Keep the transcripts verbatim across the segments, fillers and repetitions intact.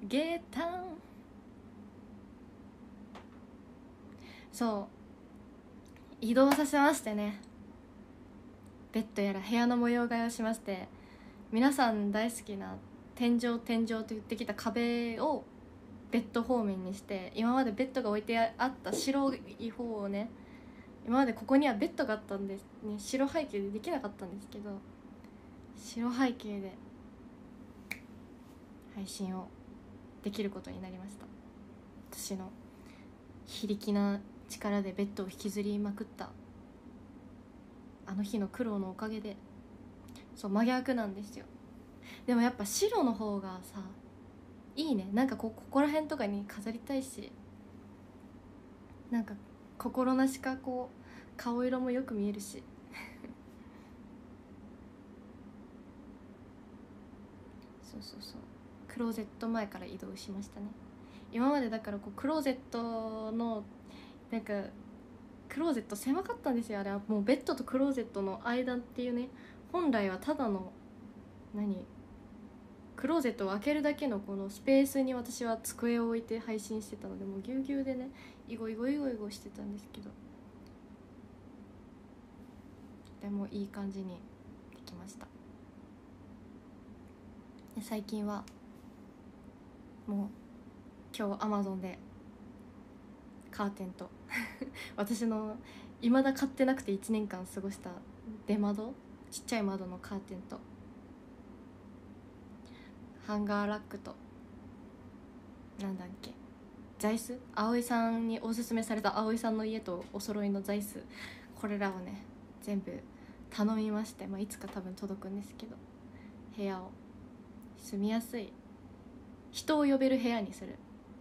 ゲータン。そう移動させましてね、ベッドやら部屋の模様替えをしまして、皆さん大好きな天井天井と言ってきた壁をベッド方面にして、今までベッドが置いてあった白い方をね、今までここにはベッドがあったんですね、白背景でできなかったんですけど、白背景で配信をできることになりました。私の非力な力でベッドを引きずりまくったあの日の苦労のおかげで。そう真逆なんですよ。でもやっぱ白の方がさいいね。なんかこここら辺とかに飾りたいし、なんか心なしかこう顔色もよく見えるしそうそうそう、クローゼット前から移動しましたね。今までだからこうクローゼットのなんかクローゼット狭かったんですよ。あれはもうベッドとクローゼットの間っていうね、本来はただの何クローゼットを開けるだけのこのスペースに私は机を置いて配信してたので、もうぎゅうぎゅうでね、イゴイゴイゴイゴしてたんですけど、でもいい感じにできました。で最近はもう今日アマゾンでカーテンと私の未だ買ってなくていちねんかん過ごした出窓、ちっちゃい窓のカーテンとハンガーラックとなんだっけ座椅子、葵さんにおすすめされた葵さんの家とお揃いの座椅子、これらをね全部頼みまして、まあ、いつか多分届くんですけど、部屋を住みやすい人を呼べる部屋にする、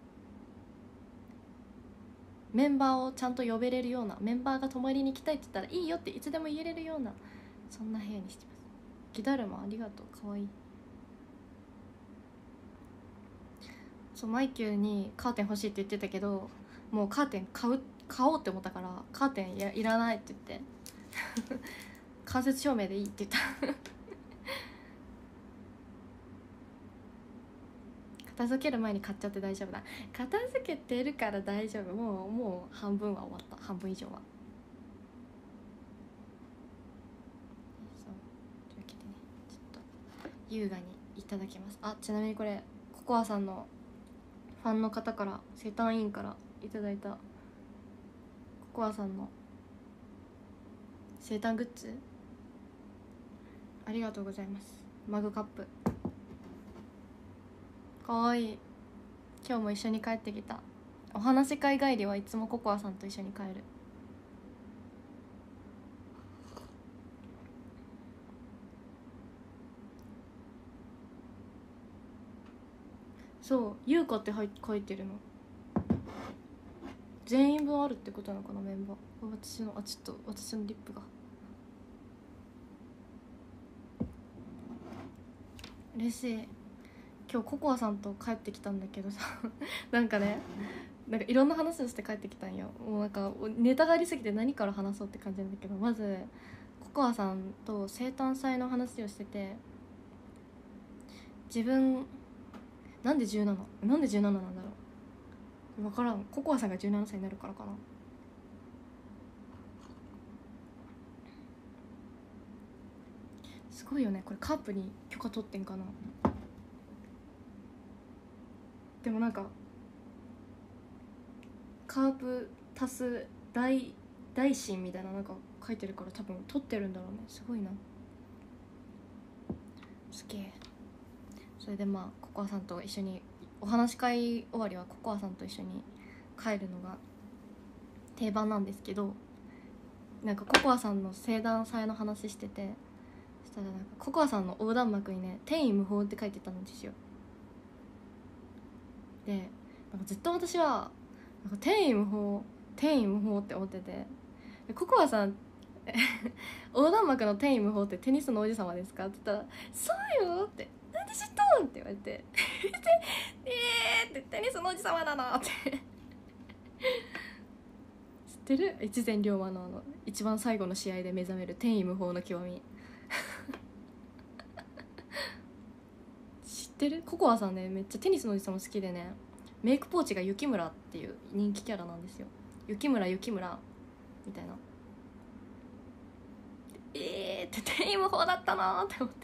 メンバーをちゃんと呼べれるような、メンバーが泊まりに来たいって言ったらいいよっていつでも言えれるような、そんな部屋にしてます。ギダルマありがとう、かわいい。そうマイキューにカーテン欲しいって言ってたけど、もうカーテン買う買おうって思ったから、カーテン い, やいらないって言って間接照明でいいって言った片付ける前に買っちゃって大丈夫だ。片付けてるから大丈夫。もうもう半分は終わった、半分以上は。そうというわけでね、ちょっと優雅にいただきます。あ、ちなみにこれココアさんのファンの方から、生誕委員からいただいたココアさんの生誕グッズ、ありがとうございます。マグカップかわいい。今日も一緒に帰ってきた。お話し会帰りはいつもココアさんと一緒に帰る。そう優子って書いてるの全員分あるってことなのかな、メンバー。私のあちょっと私のリップが嬉しい。今日ココアさんと帰ってきたんだけどさなんかね、なんかいろんな話をして帰ってきたんよ。もうなんかネタがありすぎて何から話そうって感じなんだけど、まずココアさんと生誕祭の話をしてて、自分なんでじゅうなななんでじゅうなななんだろう、分からん。ココアさんがじゅうななさいになるからかな。すごいよねこれ。カープに許可取ってんかな。でもなんかカープ足す大大神みたいななんか書いてるから、多分取ってるんだろうね。すごいな、すげえ。それでまあココアさんと一緒にお話し会終わりはココアさんと一緒に帰るのが定番なんですけど、なんかココアさんの生誕祭の話してて、そしたらなんかココアさんの横断幕にね天衣無縫って書いてたんですよ。でなんかずっと私はなんか天衣無縫天衣無縫って思ってて、ココアさん横断幕の天衣無縫ってテニスの王子様ですかって言ったら、そうよって、なんで知ったんって言われてえーってテニスの王子様だなって知ってる？越前龍馬のあの一番最後の試合で目覚める天衣無縫の極み知っってる？ココアさんねめっちゃテニスのおじさんも好きでね、メイクポーチが雪村っていう人気キャラなんですよ。雪村雪村みたいな。えーってテイム法だったなーって思って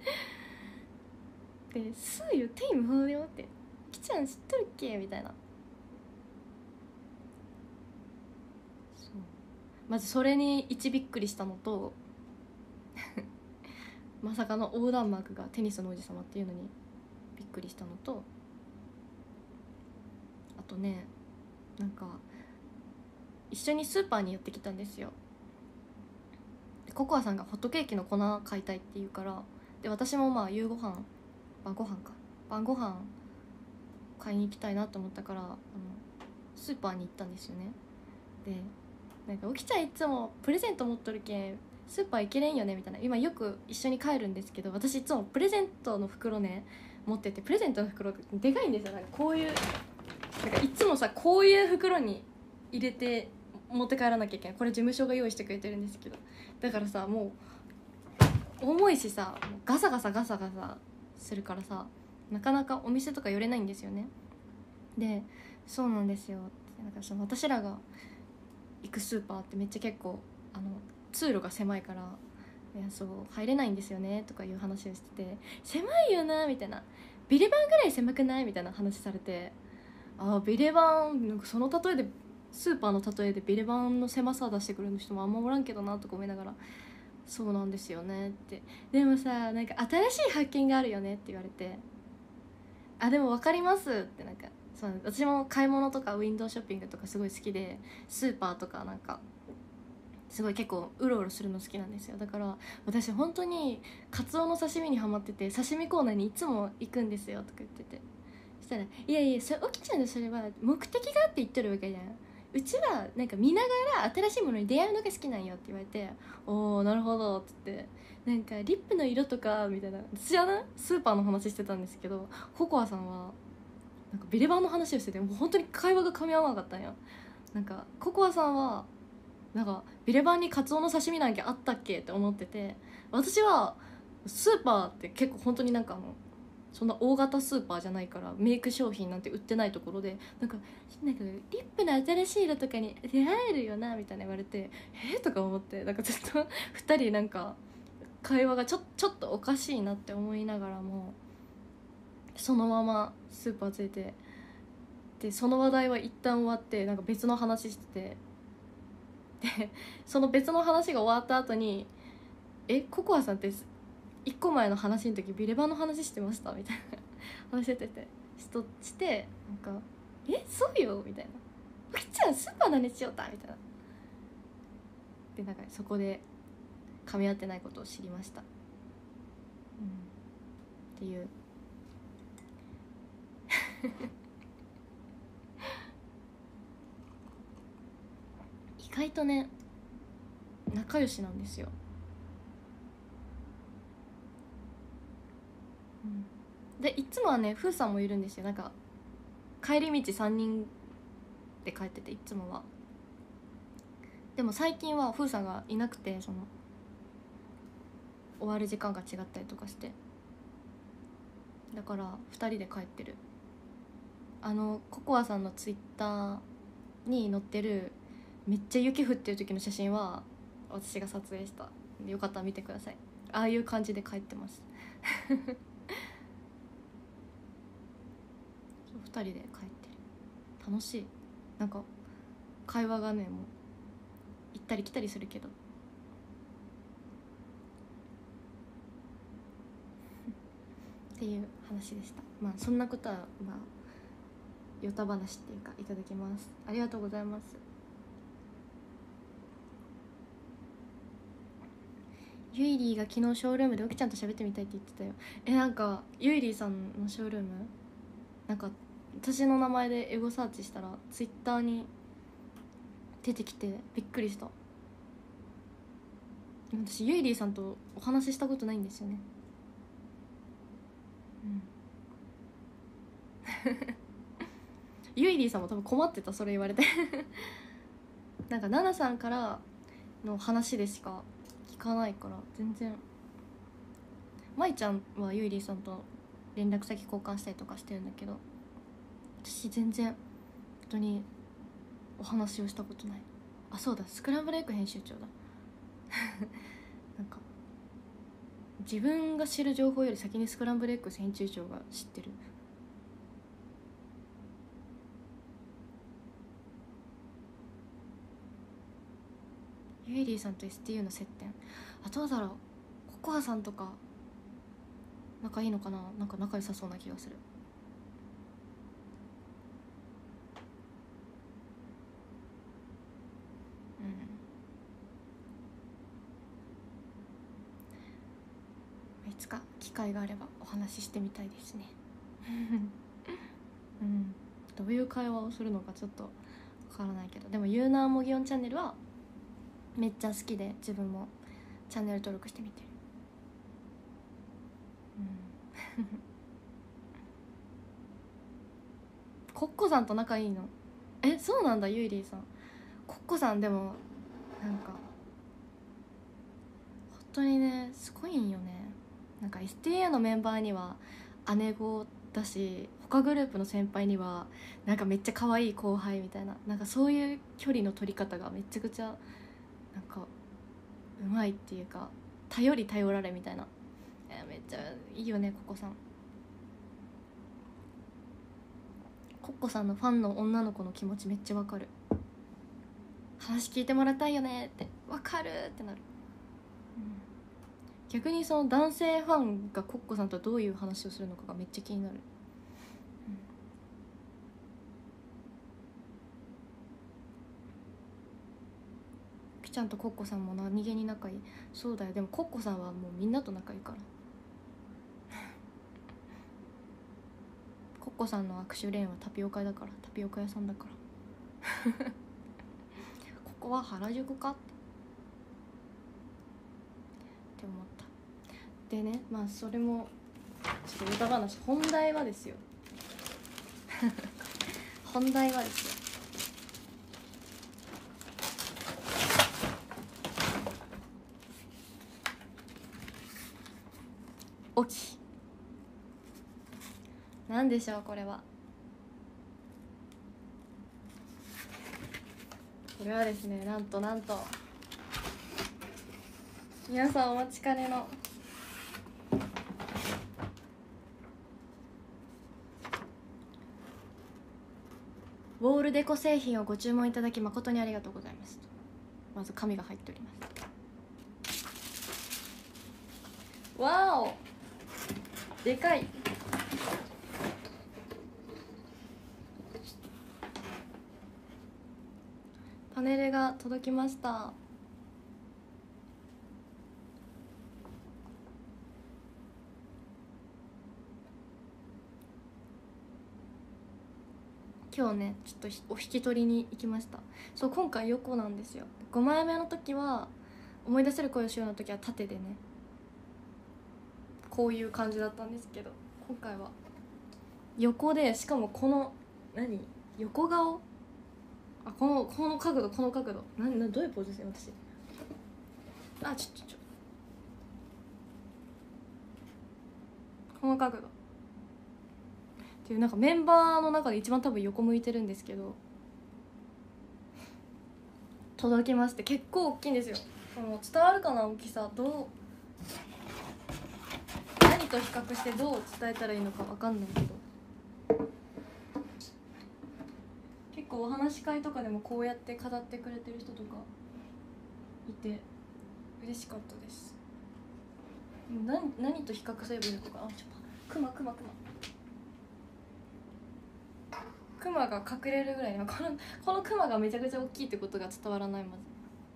で、スーユテイム法だよって、きちゃん知っとるっけみたいな。そう、まずそれに一びっくりしたのとまさかの横断幕がテニスの王子様っていうのにびっくりしたのと、あとね、なんか一緒にスーパーにやってきたんですよ。ココアさんがホットケーキの粉買いたいって言うから、で私もまあ夕ご飯晩ご飯か晩ご飯買いに行きたいなと思ったから、あのスーパーに行ったんですよね。でなんか「おきちゃんいつもプレゼント持っとるけんスーパー行けれんよね」みたいな。今よく一緒に帰るんですけど、私いつもプレゼントの袋ね持ってて、プレゼントの袋でかいんですよ。なんかこういう、なんかいつもさこういう袋に入れて持って帰らなきゃいけない。これ事務所が用意してくれてるんですけど、だからさもう重いしさ、ガサガサガサガサするからさ、なかなかお店とか寄れないんですよね。でそうなんですよ。なんかその私らが行くスーパーってめっちゃ結構あの通路が狭いから、いやそう入れないんですよねとかいう話をしてて、狭いよなみたいな、ビレバンぐらい狭くないみたいな話されて、あビレバンなんかその例えでスーパーの例えでビレバンの狭さ出してくる人もあんまおらんけどなとか思いながら、そうなんですよねって、でもさなんか新しい発見があるよねって言われて、あでも分かりますって、なんかそう私も買い物とかウィンドウショッピングとかすごい好きで、スーパーとかなんかすごい結構うろうろするの好きなんですよ。だから私本当にカツオの刺身にハマってて、刺身コーナーにいつも行くんですよとか言ってて、そしたら「いやいやそれ起きちゃうの、それは目的があって言ってるわけじゃん、うちはなんか見ながら新しいものに出会うのが好きなんよ」って言われて、おーなるほどっつって、なんかリップの色とかみたいな、私はねスーパーの話してたんですけど、ココアさんはなんかビレバンの話をしてて、もう本当に会話が噛み合わなかったんよ。なんかココアさんはなんかビレバンにカツオの刺身なんてあったっけって思ってて、私はスーパーって結構本当になんかあのそんな大型スーパーじゃないからメイク商品なんて売ってないところで、なんかなんかリップの新しい色とかに出会えるよなみたいな言われて、えー、とか思って、なんかずっとふたりなんか会話がちょちょっとおかしいなって思いながらも、そのままスーパーついて、でその話題は一旦終わって、なんか別の話してて、でその別の話が終わった後に「えココアさんっていっこまえの話の時ビレバンの話してました?」みたいな話しててしとしてなんか「えそうよ」みたいな「おきちゃんスーパーの話しよった」みたいなで、なんかそこで噛み合ってないことを知りました、うん、っていう意外とね仲良しなんですよ、うん、でいつもはねフーさんもいるんですよ。なんか帰り道さんにんで帰ってて、いつもは。でも最近はフーさんがいなくて、その終わる時間が違ったりとかして、だからふたりで帰ってる。あのココアさんのツイッターに載ってるめっちゃ雪降ってる時の写真は私が撮影した。よかったら見てください。ああいう感じで帰ってますふたりで帰ってる。楽しい。なんか会話がねもう行ったり来たりするけどっていう話でした。まあそんなことはまあヨタ話っていうかいただきます。ありがとうございます。ゆいりーが昨日ショールームでおきちゃんと喋ってみたいって言ってたよ。えなんかゆいりーさんのショールームなんか私の名前でエゴサーチしたらツイッターに出てきてびっくりした。私ゆいりーさんとお話ししたことないんですよね。うんゆいりーさんも多分困ってた、それ言われてなんかナナさんからの話でしか聞かないから全然。まいちゃんはゆいりーさんと連絡先交換したりとかしてるんだけど、私全然本当にお話をしたことない。あ、そうだ、スクランブルエッグ編集長だなんか自分が知る情報より先にスクランブルエッグ編集長が知ってる。ユイリーさんと エスティーユー の接点、あ、どうだろう、ココアさんとか仲いいのかな。なんか仲良さそうな気がする。うん、いつか機会があればお話ししてみたいですねうん、どういう会話をするのかちょっとわからないけど、でもユーナーモギオンチャンネルはめっちゃ好きで、自分もチャンネル登録してみてる。うんコッコさんと仲いいの？え、そうなんだ。ゆいりーさん、コッコさんでもなんか本当にねすごいんよね。なんか エスティーユー のメンバーには姉子だし、他グループの先輩にはなんかめっちゃ可愛い後輩みたいな、なんかそういう距離の取り方がめちゃくちゃなんかうまいっていうか、頼り頼られみたいな。えめっちゃいいよねココさん。コッコさんのファンの女の子の気持ちめっちゃわかる。話聞いてもらいたいよねってわかるってなる、うん、逆にその男性ファンがコッコさんとどういう話をするのかがめっちゃ気になる、うん、きちゃんとコッコさんも何気に仲いい。そうだよ。でもコッコさんはもうみんなと仲いいからコッコさんの握手レーンはタピオカだから、タピオカ屋さんだからここは原宿かってって思った。でね、まあそれもちょっと歌話、本題はですよ本題はですよおきなんでしょうこれは。これはですね、なんとなんと皆さんお待ちかねのウォールデコ製品をご注文いただき誠にありがとうございます。まず紙が入っております。わお、でかい。パネルが届きました。今日ねちょっとお引き取りに行きました。そう、今回横なんですよ。ごまいめの時は思い出せる声をしようの時は縦でねこういう感じだったんですけど、今回は横で、しかもこの何横顔、あこのこの角度、この角度ななどういうポーズですね私。あちょちょちょこの角度っていう、なんかメンバーの中で一番多分横向いてるんですけど、届きまして、結構大きいんですよ。もう伝わるかな大きさ。どう何と比較してどう伝えたらいいのか分かんないけど、結構お話し会とかでもこうやって飾ってくれてる人とかいて嬉しかったです。何何と比較すればいいのかな。あちょっとクマクマクマクマが隠れるぐらいに、このこのクマがめちゃくちゃ大きいってことが伝わらない。まず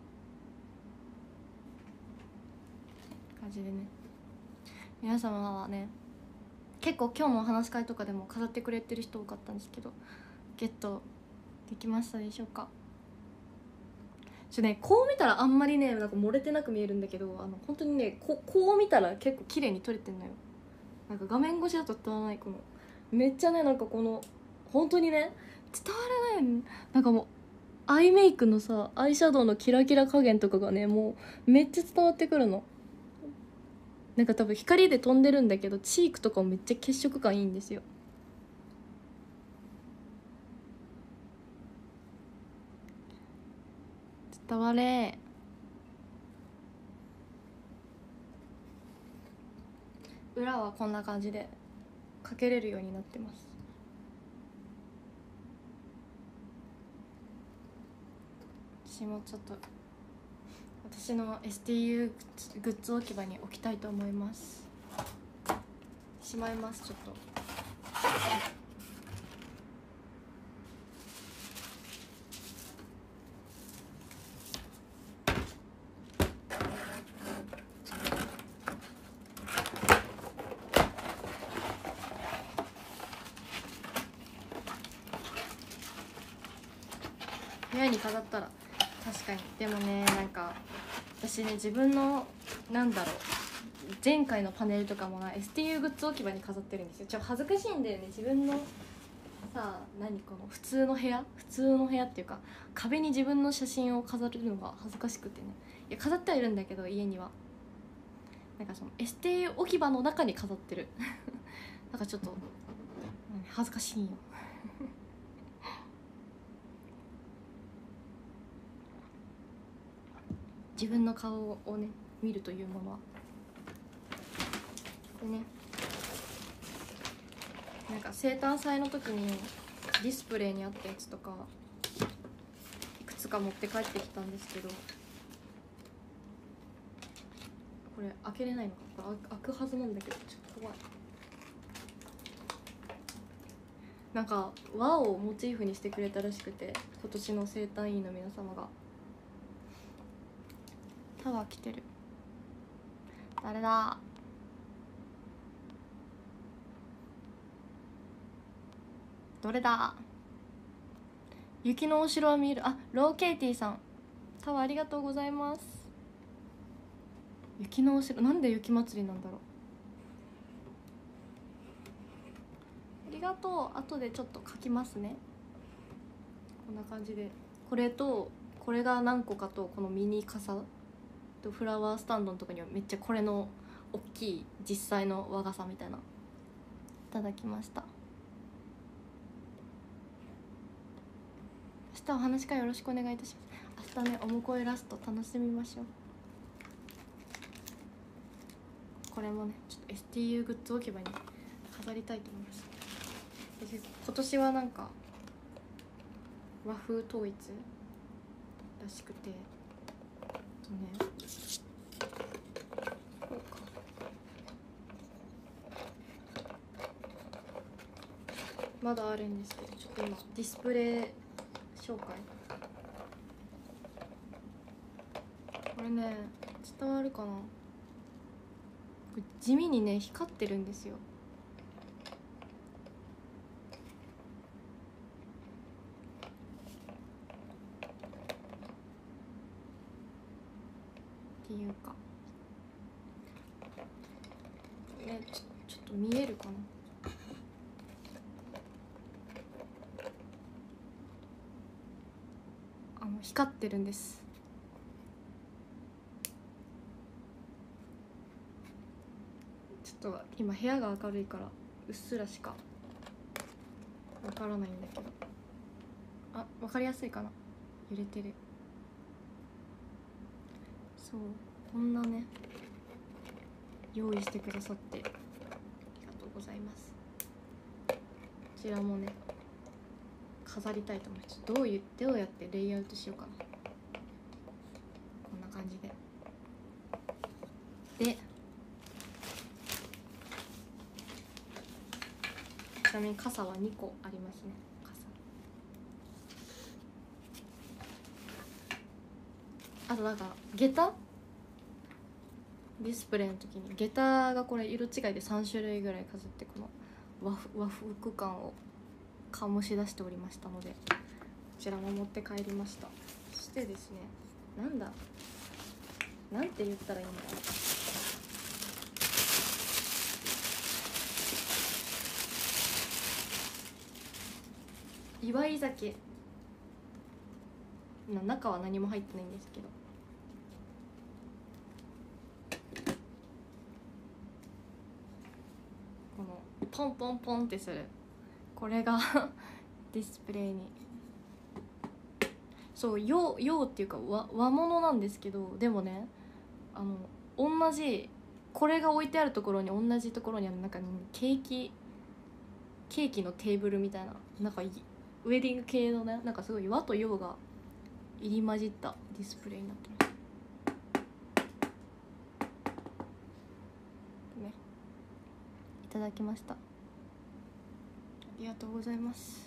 感じでね、皆様はね結構今日のお話し会とかでも飾ってくれてる人多かったんですけど、ゲットできましたでしょうか。ちょね、こう見たらあんまりねなんか漏れてなく見えるんだけど、あの本当にねここう見たら結構綺麗に撮れてんのよ。なんか画面越しだと伝わらない、このめっちゃねなんかこの本当にね伝わらない、なんかもうアイメイクのさアイシャドウのキラキラ加減とかがねもうめっちゃ伝わってくるの。 なんか多分光で飛んでるんだけどチークとかもめっちゃ血色感いいんですよ。伝われ。裏はこんな感じでかけれるようになってます。私もちょっと私の エスティーユー グッズ置き場に置きたいと思います。しまいます。ちょっと部屋に飾ったら確かに。でもね、なんか私ね、自分のなんだろう前回のパネルとかもな エスティーユー グッズ置き場に飾ってるんですよ。ちょっと恥ずかしいんだよね。自分のさ、何この普通の部屋普通の部屋っていうか壁に自分の写真を飾るのが恥ずかしくてね。いや飾ってはいるんだけど家にはなんかそのエスティーユー 置き場の中に飾ってるなんかちょっと恥ずかしいよ自分の顔をね見るというものはでね、なんか生誕祭の時にディスプレイにあったやつとかいくつか持って帰ってきたんですけど、これ開けれないのか。これ開くはずなんだけどちょっと怖い。なんか和をモチーフにしてくれたらしくて、今年の生誕委員の皆様が。タワー来てる。誰だ。どれだ。雪のお城は見える。あ、ローケイティさんタワーありがとうございます。雪のお城なんで雪祭りなんだろう。ありがとう。後でちょっと書きますね。こんな感じでこれとこれが何個かと、このミニ傘とフラワースタンドのとこにはめっちゃこれの大きい実際の和傘みたいないただきました。明日お話し会よろしくお願いいたします。明日ね、おもこいラスト楽しみましょう。これもねちょっと エスティーユー グッズ置き場に飾りたいと思います。今年はなんか和風統一らしくて、あとねこうかまだあるんですけど、ちょっと今ディスプレイ紹介。これね伝わるかな。これ地味にね光ってるんですよ。っていうかね、ちょ、ちょっと見えるかな。あの光ってるんです。ちょっと今部屋が明るいからうっすらしかわからないんだけど、あ、わかりやすいかな。揺れてる。そう、こんなね用意してくださってありがとうございます。こちらもね飾りたいと思います。どういうどうやってレイアウトしようかな。こんな感じで。でちなみに傘はにこありますね。傘あとなんか下駄ディスプレイの時に下駄がこれ色違いでさんしゅるいぐらい飾って、この和和服感を醸し出しておりましたので、こちらも持って帰りました。そしてですね、なんだなんて言ったらいいんだろう。祝い酒な、中は何も入ってないんですけど、 ポンポンポンってする、これがディスプレイに、そう洋洋っていうか和和物なんですけど、でもねあの同じこれが置いてあるところに同じところにあるなんかケーキケーキのテーブルみたいな、なんかウェディング系のね、なんかすごい和と洋が入り混じったディスプレイになってますね。いただきました、ありがとうございます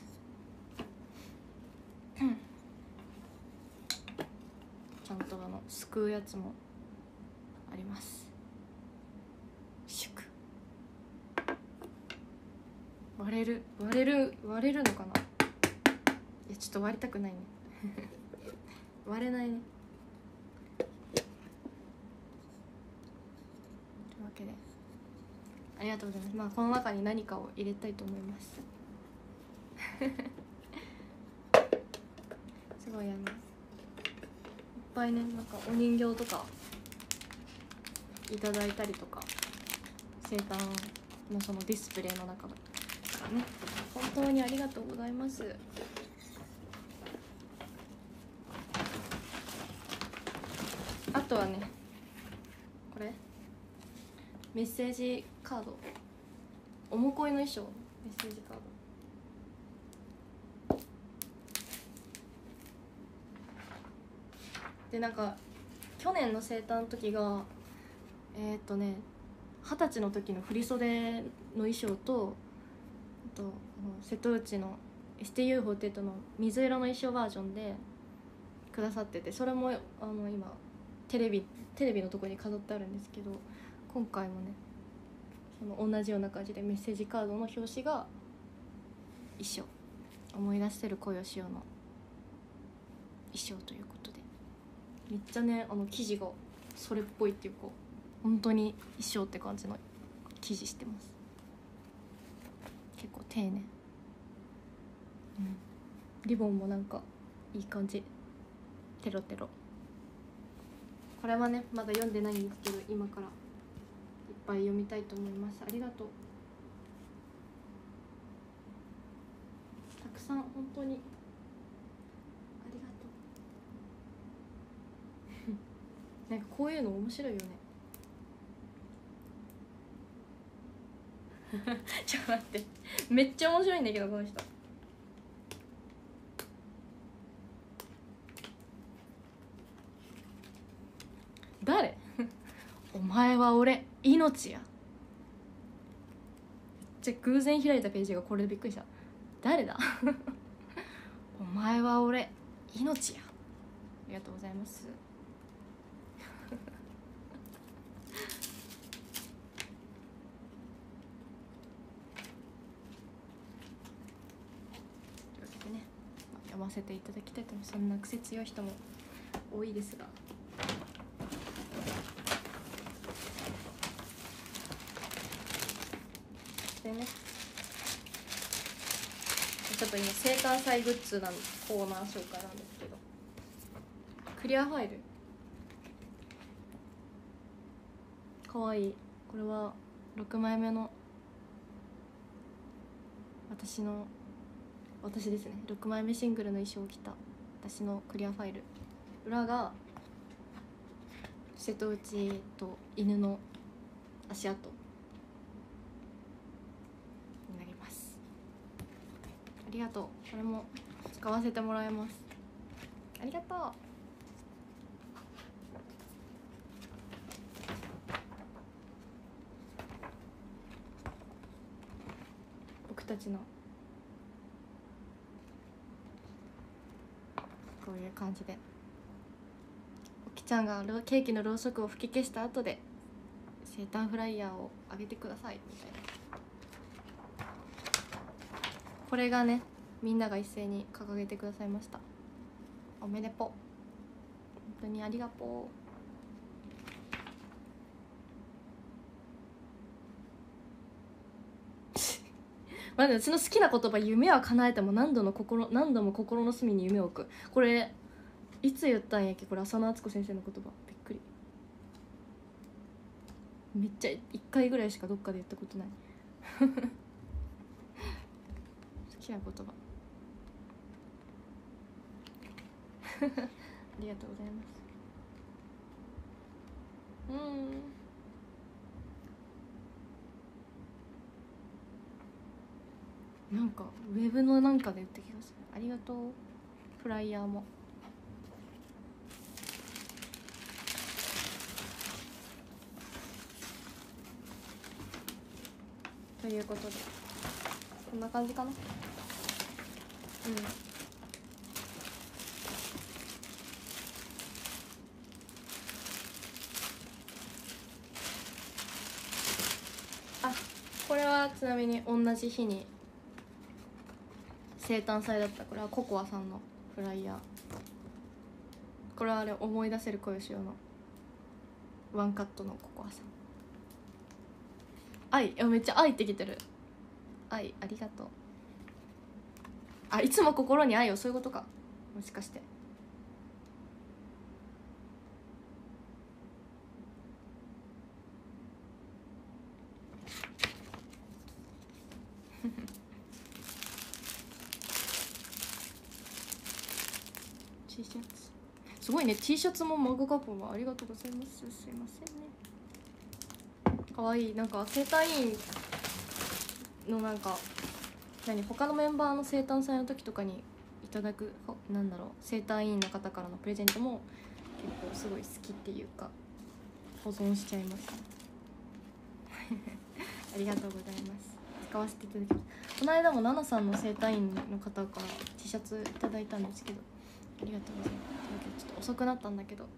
ちゃんとあのすくうやつもあります。祝割れる割れる割れるのかな、いやちょっと割りたくないね割れないね。というわけでありがとうございます。まあこの中に何かを入れたいと思いますすごいあのいっぱいね、なんかお人形とかいただいたりとか、生誕のそのディスプレイの中からね、本当にありがとうございます。あとはねこれメッセージカード、おもこいの衣装メッセージカードで、なんか去年の生誕の時がえー、っとね二十歳の時の振袖の衣装と、あとあの瀬戸内の エスティーユーフォーティーエイト の水色の衣装バージョンでくださってて、それもあの今テレビテレビのところに飾ってあるんですけど、今回もねその同じような感じでメッセージカードの表紙が衣装、思い出してる恋をしようの衣装ということで、めっちゃねあの生地がそれっぽいっていうか本当に衣装って感じの生地してます。結構丁寧、うん、リボンもなんかいい感じ、テロテロ。これはねまだ読んでないんですけど、今からいっぱい読みたいと思います。ありがとう、たくさん本当にありがとうなんかこういうの面白いよねちょっと待って、めっちゃ面白いんだけどこの人。誰お前は俺命や。めっちゃ偶然開いたページがこれでびっくりした。誰だお前は俺命や。ありがとうございます読ませていただきたいと思います。そんな癖強い人も多いですが、でねちょっと今生誕祭グッズのコーナー紹介なんですけど、クリアファイルかわいい。これはろくまいめの私の私ですね、ろくまいめシングルの衣装を着た私のクリアファイル、裏が瀬戸内と犬の足跡になります。ありがとう、これも使わせてもらいます。ありがとう。僕たちのこういう感じでおきちゃんがケーキのろうそくを吹き消した後で生誕フライヤーをあげてくださいみたいな、これがねみんなが一斉に掲げてくださいました。おめでぽ、本当にありがとう。まあ、うちの好きな言葉、夢は叶えても何度の心何度も心の隅に夢を置く。これいつ言ったんやっけ、これ浅野敦子先生の言葉、びっくり。めっちゃいっかいぐらいしかどっかで言ったことないきな言葉ありがとうございます。うん、なんかウェブのなんかで言った気がする。ありがとう。フライヤーもということでこんな感じかな。うん、あ、これはちなみに同じ日に生誕祭だった。これはココアさんのフライヤー。これはあれ思い出せる声をしようのワンカットのココアさん。愛、いやめっちゃ愛ってきてる。愛ありがとう。あ、いつも心に愛を、そういうことか、もしかしてT シャツすごいね。 T シャツもマグカップもありがとうございます。すいませんね。かわいい。なんか生誕院のなんか何他のメンバーの生誕祭の時とかにいただくなんだろう生誕院の方からのプレゼントも結構すごい好きっていうか保存しちゃいますありがとうございます。使わせていただきます。この間もナナさんの生誕院の方から T シャツいただいたんですけど、ありがとうございます。ちょっと遅くなったんだけど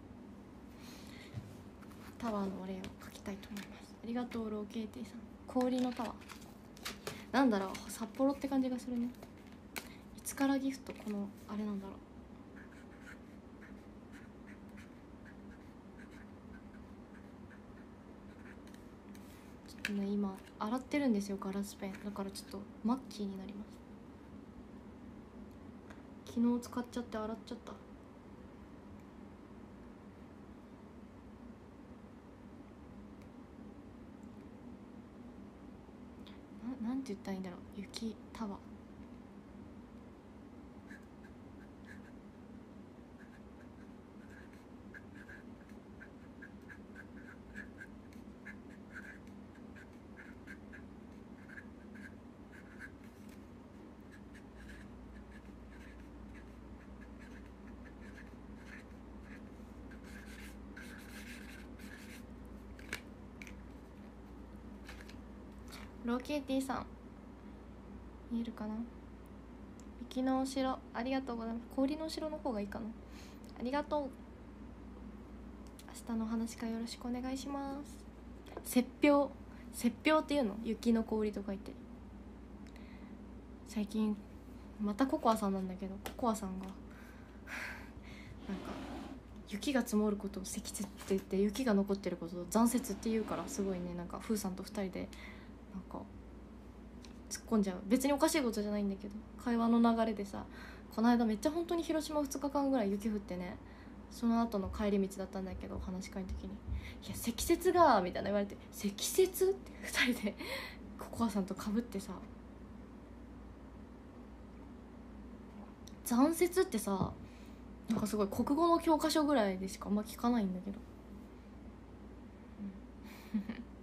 タワーのお礼を書きたいと思います。ありがとうローケーティさん。氷のタワーなんだろう、札幌って感じがするね。いつからギフト、このあれなんだろう。ちょっとね今洗ってるんですよガラスペン。だからちょっとマッキーになります。昨日使っちゃって洗っちゃった。な, なんて言ったらいいんだろう。雪タワーローケーティさん見えるかな。雪のお城ありがとうございます。氷のお城の方がいいかな。ありがとう。明日の話会よろしくお願いします。雪氷雪氷っていうの雪の氷と書いて。最近またココアさんなんだけど、ココアさんがなんか雪が積もることを積雪って言って、雪が残ってることを残雪って言うから、すごいねなんかフーさんとふたりでなんか突っ込んじゃう。別におかしいことじゃないんだけど、会話の流れでさ、この間めっちゃ本当に広島ふつかかんぐらい雪降ってね、その後の帰り道だったんだけど、話し会の時に「いや積雪が」みたいな言われて「積雪?」ってふたりでココアさんとかぶってさ、残雪ってさなんかすごい国語の教科書ぐらいでしかあんま聞かないんだけど、うん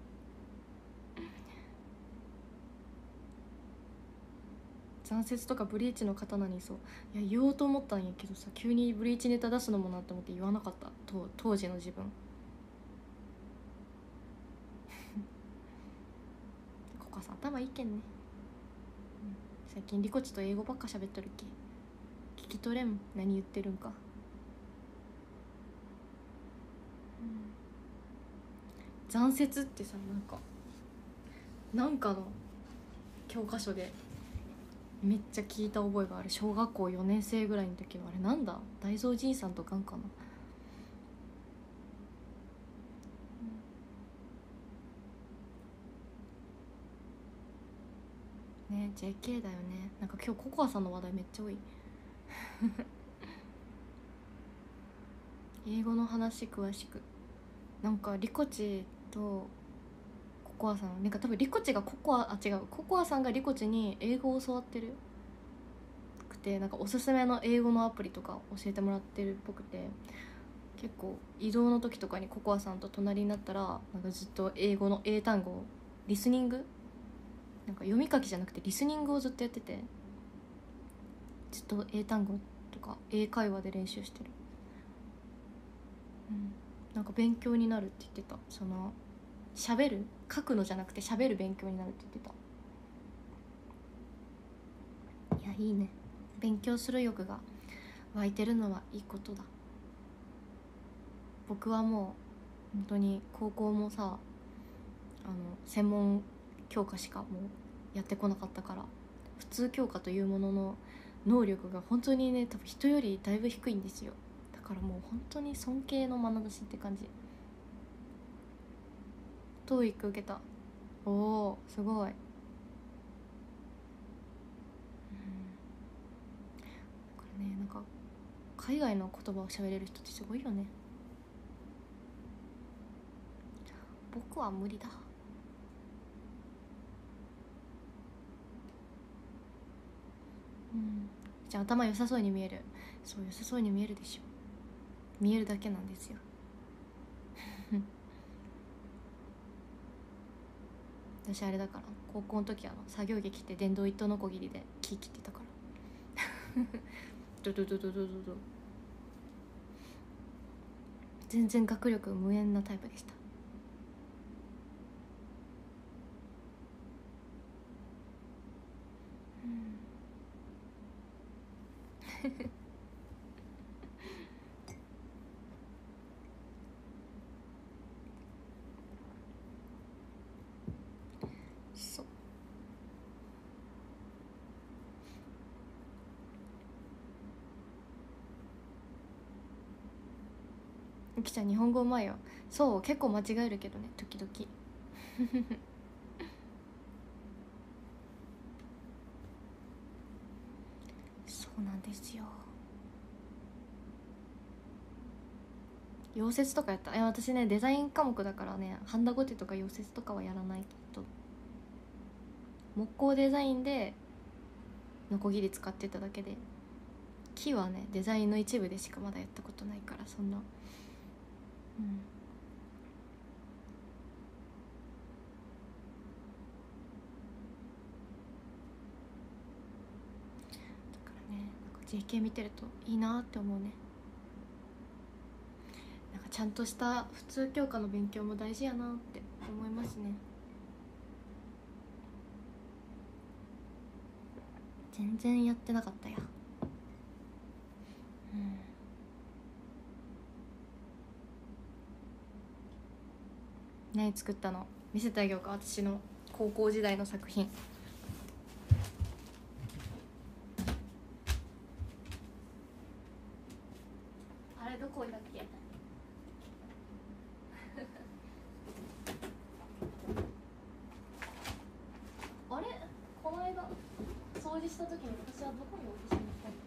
残雪とかブリーチの刀にそういや言おうと思ったんやけどさ、急にブリーチネタ出すのもなって思って言わなかった。当当時の自分ココアさん頭いいけんね、うん、最近リコチと英語ばっか喋っとるっけ、聞き取れん何言ってるんか、うん、残雪ってさなんかなんかの教科書でめっちゃ聞いた覚えがある。小学校よねん生ぐらいの時のあれなんだ、大蔵じいさんとかんかな、うん、ね ジェーケー だよね。なんか今日ココアさんの話題めっちゃ多い英語の話詳しく。なんかリコチとココアさんなんか多分リコチがココアあ違うココアさんがリコチに英語を教わってるて、なんかおすすめの英語のアプリとか教えてもらってるっぽくて、結構移動の時とかにココアさんと隣になったらなんかずっと英語の英単語をリスニング、なんか読み書きじゃなくてリスニングをずっとやってて、ずっと英単語とか英会話で練習してる。うん、なんか勉強になるって言ってた。その喋る、書くのじゃなくて喋る勉強になるって言ってた。いやいいね、勉強する欲が湧いてるのはいいことだ。僕はもう本当に高校もさ、あの専門教科しかもうやってこなかったから、普通教科というものの能力が本当にね、多分人よりだいぶ低いんですよ。だからもう本当に尊敬の眼差しって感じ。トーイック受けた。おおすごい、うん、これね、なんか海外の言葉を喋れる人ってすごいよね。僕は無理だ。うん、じゃあ頭良さそうに見える。そう良さそうに見えるでしょ。見えるだけなんですよ私あれだから、高校の時あの作業着着て電動糸のこぎりで木切ってたからドドドドドドド、全然学力無縁なタイプでした。そうゆきちゃん日本語うまいよ。そう結構間違えるけどね、時々そうなんですよ。溶接とかやった。いや私ねデザイン科目だからね、ハンダゴテとか溶接とかはやらないけど、木工デザインでノコギリ使ってただけで、木はねデザインの一部でしかまだやったことないから、そんな、うん、だからね、なんか ジェーケー 見てるといいなって思うね。なんかちゃんとした普通教科の勉強も大事やなって思いますね。全然やってなかったや。うん、何作ったの見せてあげようか、私の高校時代の作品。あれどこ置いたっけあれこの間掃除した時に私はどこに置いてしまったの。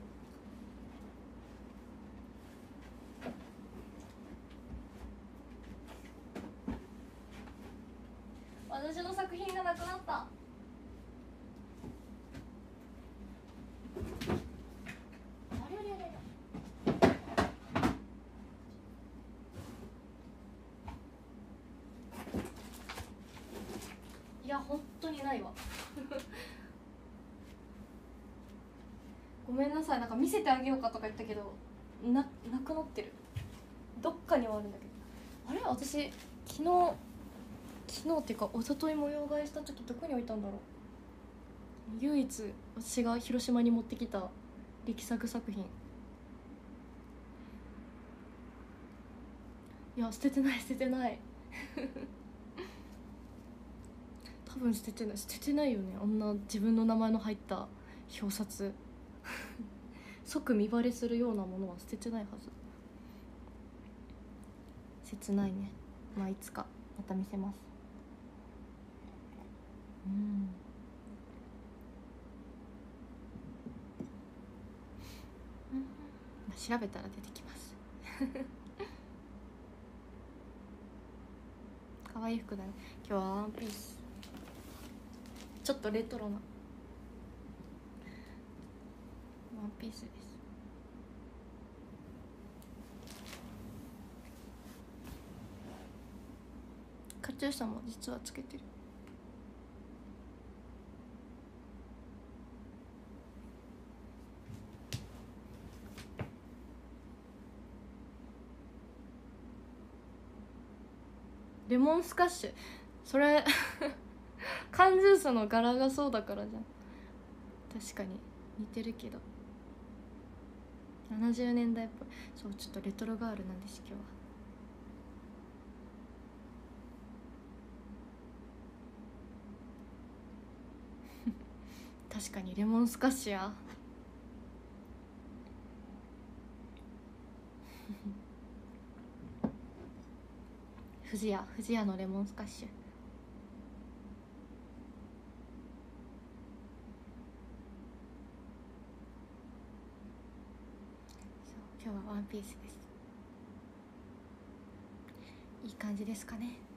私の作品がなくなった。あれあれあれ。いや本当にないわごめんなさい、なんか見せてあげようかとか言ったけどな、なくなってる。どっかにはあるんだけど、あれ私昨日昨日っていうか一昨日模様替えした時どこに置いたんだろう。唯一私が広島に持ってきた力作作品、いや捨ててない捨ててない多分捨ててない捨ててないよね、あんな自分の名前の入った表札即見バレするようなものは捨ててないはず。切ないね。まあいつかまた見せます。うん、調べたら出てきます可愛い服だね。今日はワンピース、ちょっとレトロな。 ンピースです。カチューシャも実はつけてる。レモンスカッシュ、それ缶ジュースの柄がそうだからじゃん。確かに似てるけどななじゅうねんだいっぽい。そう、ちょっとレトロガールなんです今日は。確かにレモンスカッシュや富士屋富士屋のレモンスカッシュ。今日はワンピースです。いい感じですかね。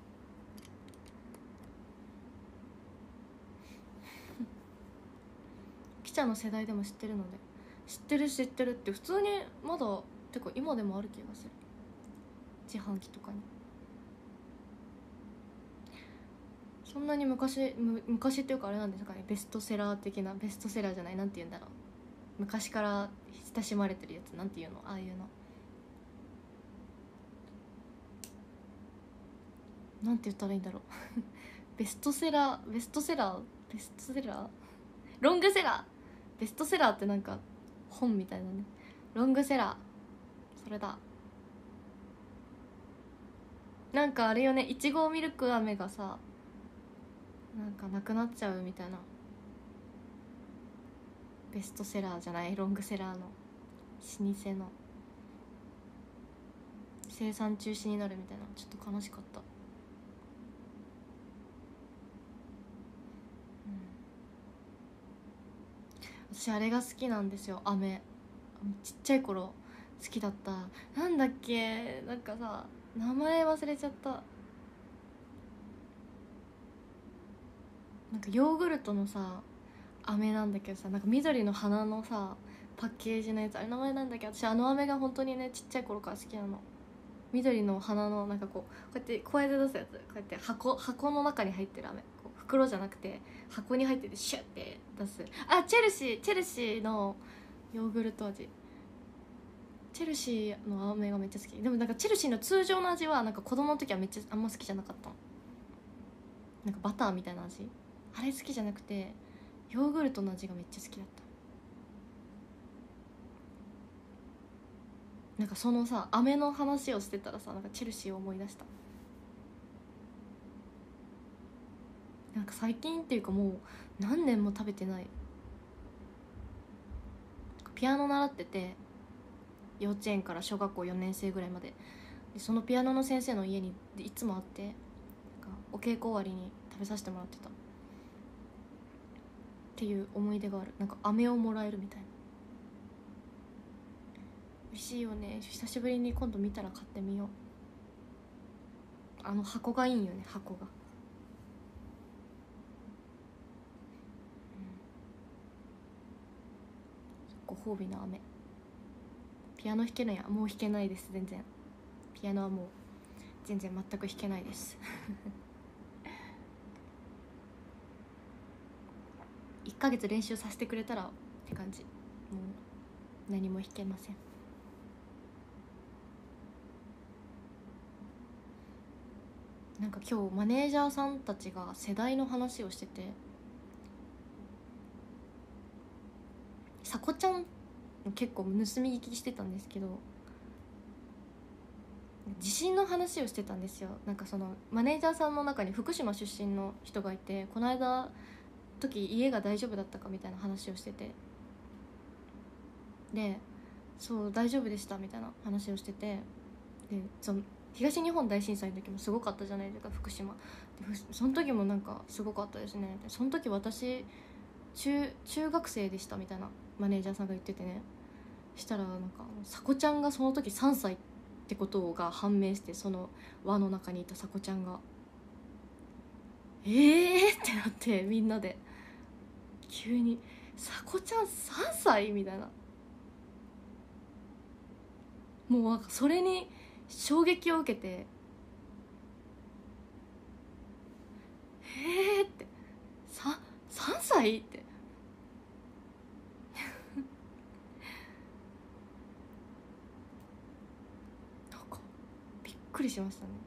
記者の世代でも知ってるので、知ってる知ってるって普通にまだてか今でもある気がする。自販機とかに。そんなに昔む昔っていうかあれなんですかね、ベストセラー的な、ベストセラーじゃない、なんて言うんだろう、昔から親しまれてるやつ、なんていうの、ああいうのなんて言ったらいいんだろうベストセラーベストセラーベストセラーロングセラー。ベストセラーってなんか本みたいなね。ロングセラー、それだ。なんかあれよね、いちごミルク飴がさ、なんかなくなっちゃうみたいな。ベストセラーじゃない、ロングセラーの老舗の生産中止になるみたいな。ちょっと悲しかった。私あれが好きなんですよ、飴。ちっちゃい頃好きだった。なんだっけ、なんかさ、名前忘れちゃった。なんかヨーグルトのさ飴なんだけどさ、なんか緑の花のさパッケージのやつ、あれ名前なんだっけ。私あの飴が本当にね、ちっちゃい頃から好きなの。緑の花のなんかこうこうやってこうやって出すやつ、こうやって箱箱の中に入ってる飴、こう袋じゃなくて箱に入っててシュッて出す。あ、チェルシーチェルシーのヨーグルト味。チェルシーの飴がめっちゃ好き。でもなんかチェルシーの通常の味はなんか子供の時はめっちゃあんま好きじゃなかったの。なんかバターみたいな味、あれ好きじゃなくてヨーグルトの味がめっちゃ好きだった。なんかそのさ飴の話をしてたらさ、なんかチェルシーを思い出した。なんか最近っていうかもう何年も食べてない。ピアノ習ってて、幼稚園から小学校よねん生ぐらいまでで、そのピアノの先生の家にいつも会って、なんかお稽古終わりに食べさせてもらってたっていう思い出がある。なんか飴をもらえるみたいな。美味しいよね。久しぶりに今度見たら買ってみよう。あの箱がいいんよね、箱が。ご褒美の飴。ピアノ弾けないや、もう弾けないです。全然ピアノはもう全然全く弾けないですいっかげつ練習させてくれたらって感じ。もう何も弾けません。なんか今日マネージャーさんたちが世代の話をしてて、さこちゃん結構盗み聞きしてたんですけど、地震の話をしてたんですよ。なんかそのマネージャーさんの中に福島出身の人がいて、この間時家が大丈夫だったかみたいな話をしてて、でそう大丈夫でしたみたいな話をしてて、でその東日本大震災の時もすごかったじゃないですか、福島で。その時もなんかすごかったですね。でその時私中中学生でしたみたいなマネージャーさんが言っててね。したらなんかさこちゃんがその時さんさいってことが判明して、その輪の中にいたさこちゃんがえーってなって、みんなで急にさこちゃんさんさいみたいな。 もうなんかそれに衝撃を受けて、えーってささんさいってなんかびっくりしましたね。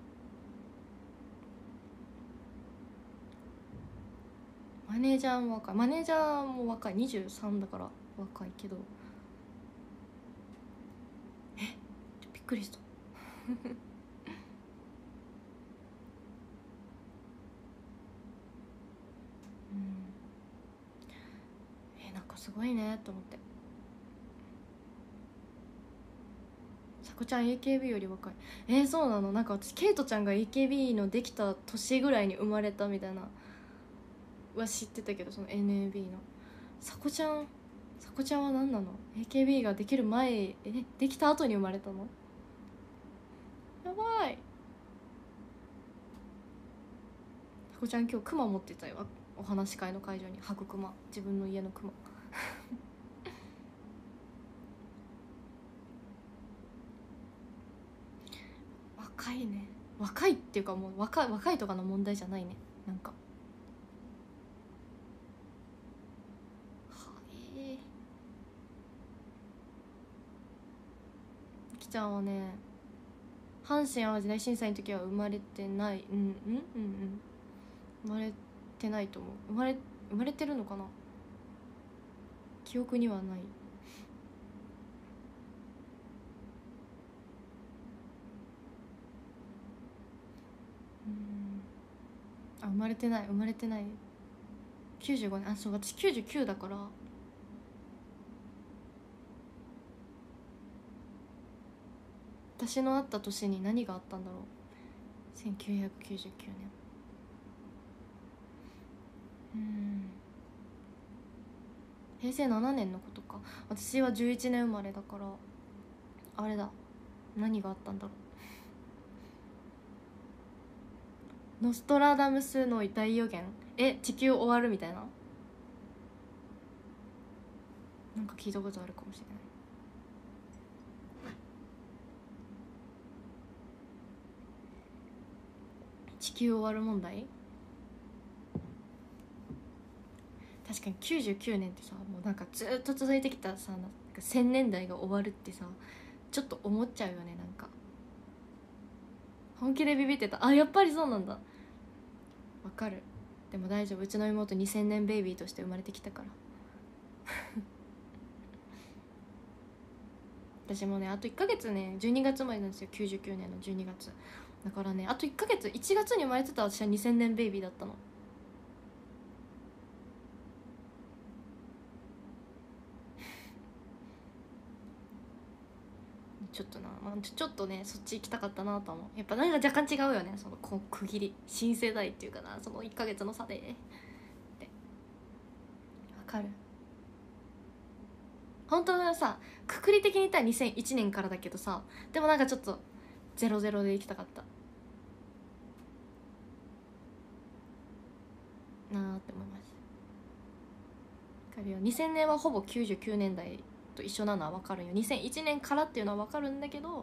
マネージャーも若い、マネージャーも若い、にじゅうさんだから若いけど、えびっくりしたうんえなんかすごいねと思って。さこちゃん エーケービー より若い。えー、そうなの。なんか私ケイトちゃんが エーケービー のできた年ぐらいに生まれたみたいなは知ってたけど、その エヌエービー のさこちゃんさこちゃんは何なの？ エーケービー ができる前、えできた後に生まれたの？やばい。さこちゃん今日クマ持ってたよ、お話し会の会場に。白クマ、自分の家のクマ若いね。若いっていうかもう若い若いとかの問題じゃないね。なんかはい。きちゃんはね、阪神・淡路大震災の時は生まれてない。うんうんうんうん生まれてないと思う。生まれ生まれてるのかな、記憶にはない。うんあ生まれてない生まれてない。きゅうじゅうごねん、あそう私きゅうじゅうきゅうだから、私の会った年に何があったんだろう。せんきゅうひゃくきゅうじゅうきゅうねん。うん平成ななねんのことか。私はじゅういちねん生まれだから、あれだ、何があったんだろう。ノストラダムスの大予言、え地球終わるみたいな、なんか聞いたことあるかもしれない。地球終わる問題。確かにきゅうじゅうきゅうねんってさ、もうなんかずっと続いてきたさ、なんかせんねんだいが終わるってさ、ちょっと思っちゃうよね。なんか本気でビビってた。あやっぱりそうなんだ。わかる。でも大丈夫、うちの妹にせんねんベイビーとして生まれてきたから私もねあといっかげつね、じゅうにがつ生まれなんですよ、きゅうじゅうきゅうねんのじゅうにがつだからね、あといっかげつ、いちがつに生まれてた私はにせんねんベイビーだったの。ちょっとな、まあ、ちょっとねそっち行きたかったなと思う。やっぱなんか若干違うよね、そのこう区切り、新世代っていうかな、そのいっかげつの差でってわかる。本当はさくくり的に言ったらにせんいちねんからだけどさ、でもなんかちょっとゼロゼロで行きたかったなーって思います。わかるよ、にせんねんはほぼきゅうじゅうきゅうねんだいと一緒なのは分かるよ。にせんいちねんからっていうのは分かるんだけど、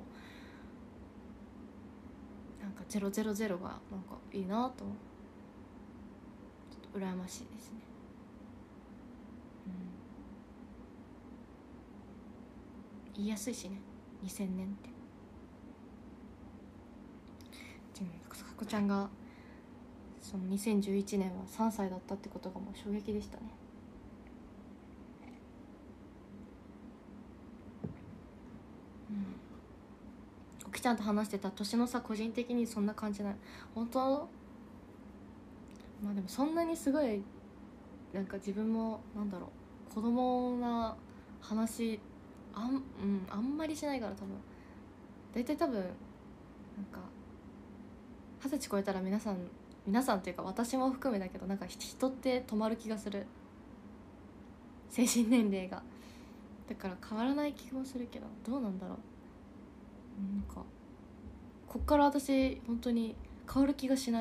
なんかゼロゼロゼロがなんかいいなと思う。ちょっと羨ましいですね。うん、言いやすいしね、にせんねんって。でもさこちゃんがそのにせんじゅういちねんはさんさいだったってことがもう衝撃でしたね。うん、きちゃんと話してた年の差個人的にそんな感じない。本当。まあでもそんなにすごいなんか自分もなんだろう、子供な話あん,、うん、あんまりしないから、多分大体多分なんか二十歳超えたら皆さん皆さんっていうか私も含めだけど、なんか人って止まる気がする、精神年齢が。だから変わらない気もするけど、どうなんだろう。なんかこっから私本当に変わる気がしない、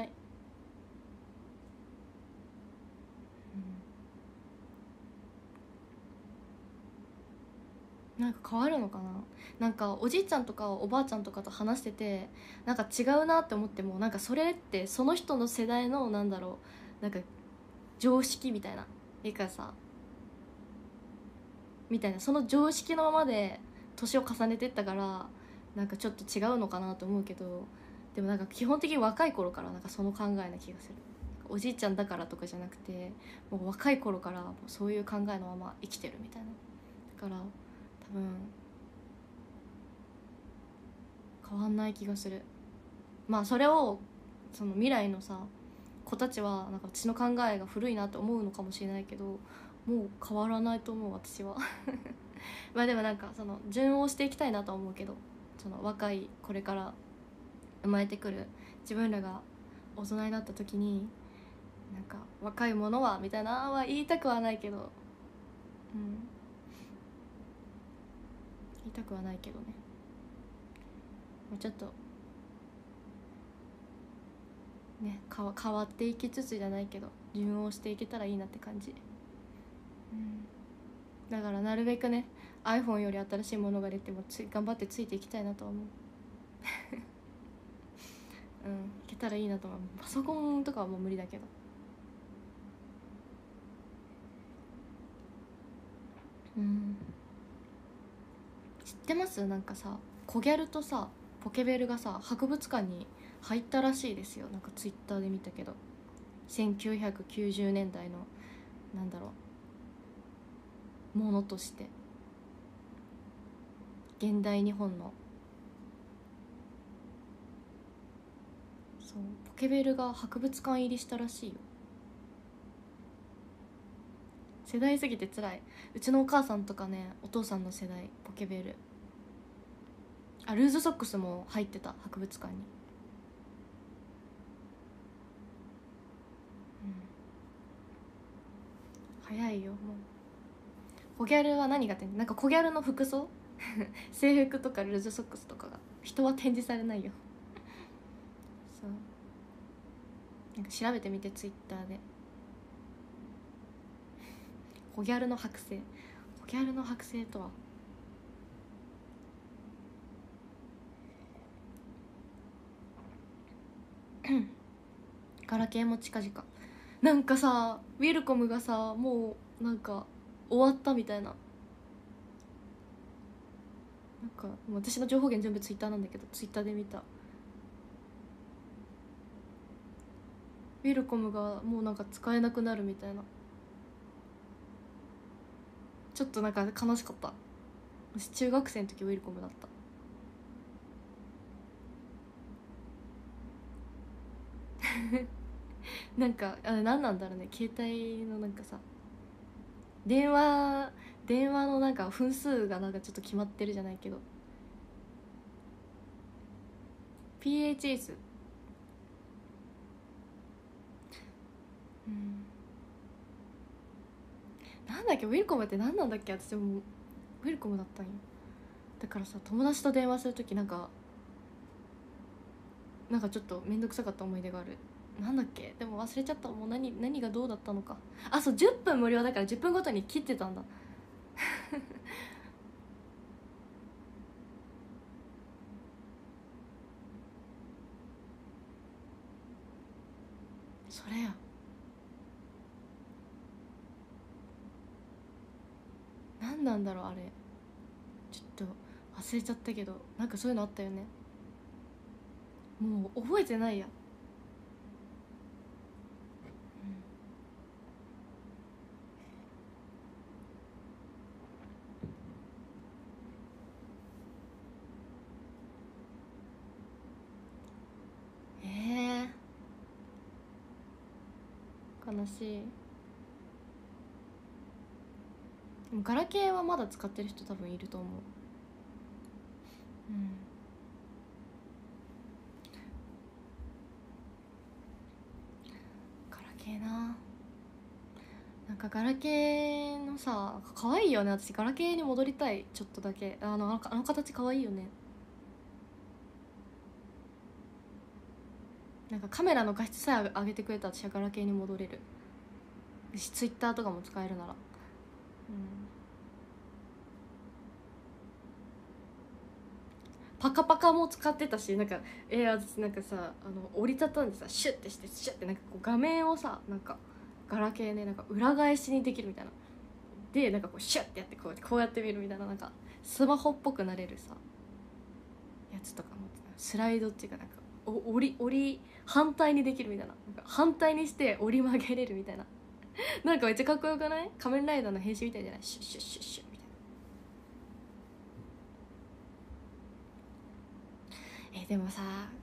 なんか変わるのかな。なんかおじいちゃんとかおばあちゃんとかと話しててなんか違うなって思っても、なんかそれってその人の世代のなんだろう、なんか常識みたいな、いいかさみたいな、その常識のままで年を重ねてったからなんかちょっと違うのかなと思うけど、でもなんか基本的に若い頃からなんかその考えな気がする。おじいちゃんだからとかじゃなくて、もう若い頃からもうそういう考えのまま生きてるみたいな。だから多分変わんない気がする。まあそれをその未来のさ子たちはなんか私の考えが古いなって思うのかもしれないけど、もう変わらないと思う私はまあでもなんかその順応していきたいなとは思うけど、その若いこれから生まれてくる自分らが大人になった時になんか若い者はみたいなは言いたくはないけど、うん、言いたくはないけどね、もうちょっとね変わ変わっていきつつじゃないけど順応していけたらいいなって感じ、うん、だからなるべくね iPhone より新しいものが出てもつ頑張ってついていきたいなとは思ううん、いけたらいいなと思う。パソコンとかはもう無理だけど、うん、知ってます？なんかさコギャルとさポケベルがさ博物館に入ったらしいですよ。なんかツイッターで見たけど、せんきゅうひゃくきゅうじゅうねんだいのなんだろうものとして現代日本のそうポケベルが博物館入りしたらしいよ。世代すぎて辛い。うちのお母さんとかねお父さんの世代ポケベル、あルーズソックスも入ってた博物館に、うん、早いよもう。コギャルは何が展示、なんかコギャルの服装制服とかルーズソックスとかが人は展示されないよそうなんか調べてみてツイッターでコギャルの剥製、コギャルの剥製とはガラケーも近々。なんかさウィルコムがさもうなんか終わったみたいな、なんかもう私の情報源全部ツイッターなんだけど、ツイッターで見たウィルコムがもうなんか使えなくなるみたいな。ちょっとなんか悲しかった。私中学生の時ウィルコムだった。なんかあれ何なんだろうね、携帯のなんかさ電話電話のなんか分数がなんかちょっと決まってるじゃないけど ピーエイチエス、 うんなんだっけウィルコムって何なんだっけ。私もウィルコムだったんよ。だからさ友達と電話するときなんかなんかちょっと面倒くさかった思い出がある。なんだっけでも忘れちゃった。もう何何がどうだったのか。あそうじゅっぷん無料だからじゅっぷんごとに切ってたんだそれや。何なんだろうあれ、ちょっと忘れちゃったけどなんかそういうのあったよね。もう覚えてないや、うん、えー、悲しい。でもガラケーはまだ使ってる人多分いると思う。うんガラケーな、なんかガラケーのさ可愛いよね。私ガラケーに戻りたいちょっとだけ。あのあの形可愛いよね。なんかカメラの画質さえ上げてくれたら私はガラケーに戻れるし、ツイッターとかも使えるなら。うんパカパカも使ってたし、なんかえー、私なんかさ、あの折りたたんでさシュッてしてシュッてなんかこう画面をさ、なんかガラケーね、なんか裏返しにできるみたいなで、なんかこうシュッてやってこうこうやって見るみたいな、なんかスマホっぽくなれるさやつとか持ってた。スライドっていうか、なんかお折り折り反対にできるみたいな、なんか反対にして折り曲げれるみたいななんかめっちゃかっこよくない？仮面ライダーの変身みたいじゃない？シュッシュッシュッシュッみたいな。えでもさ、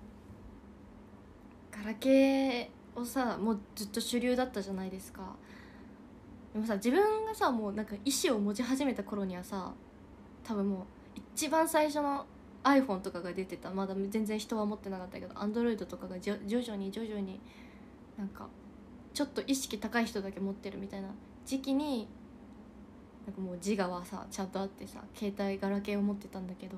ガラケーをさもうずっと主流だったじゃないですか。でもさ、自分がさもうなんか意思を持ち始めた頃にはさ、多分もう一番最初の iPhone とかが出てた、まだ全然人は持ってなかったけど Android とかがじょ徐々に徐々になんかちょっと意識高い人だけ持ってるみたいな時期に、なんかもう自我はさちゃんとあってさ、携帯ガラケーを持ってたんだけど、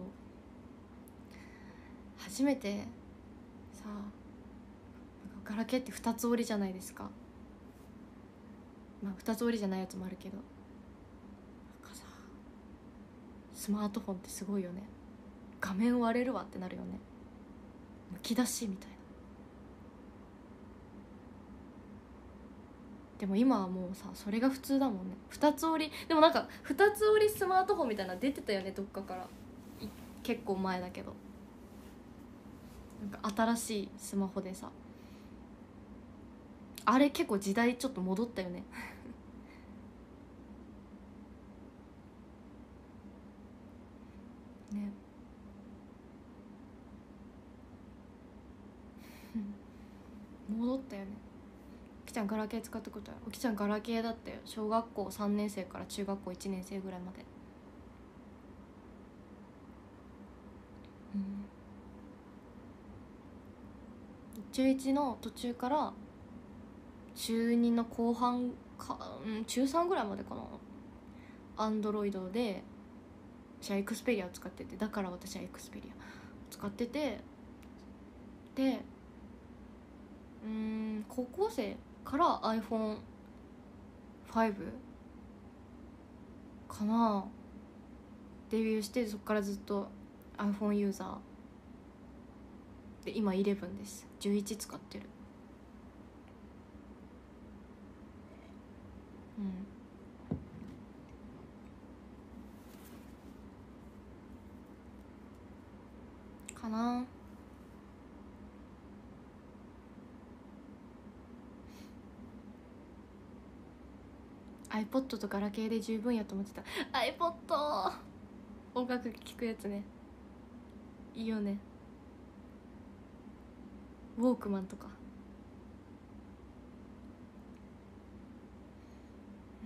初めてさ、なんかガラケーって二つ折りじゃないですか。まあ二つ折りじゃないやつもあるけど、なんかさスマートフォンってすごいよね。画面割れるわってなるよね。むき出しみたいな。でも今はもうさそれが普通だもんね。二つ折りでもなんか二つ折りスマートフォンみたいなの出てたよね、どっかから。結構前だけど、なんか新しいスマホでさ、あれ結構時代ちょっと戻ったよねね戻ったよね。おきちゃんガラケー使ったことある？おきちゃんガラケーだったよ、小学校さんねん生から中学校いちねん生ぐらいまで。うん中いちの途中から中にの後半か、うん、中さんぐらいまでかな、アンドロイドで私はエクスペリアを使ってて、だから私はエクスペリア使ってて、でうーん高校生から アイフォンファイブ かな、デビューして、そっからずっと iPhone ユーザーで、今じゅういちです。じゅういち使ってる。うんかな。iPod とガラケーで十分やと思ってた。 iPod 音楽聴くやつね、いいよね。ウォークマンとか、うん、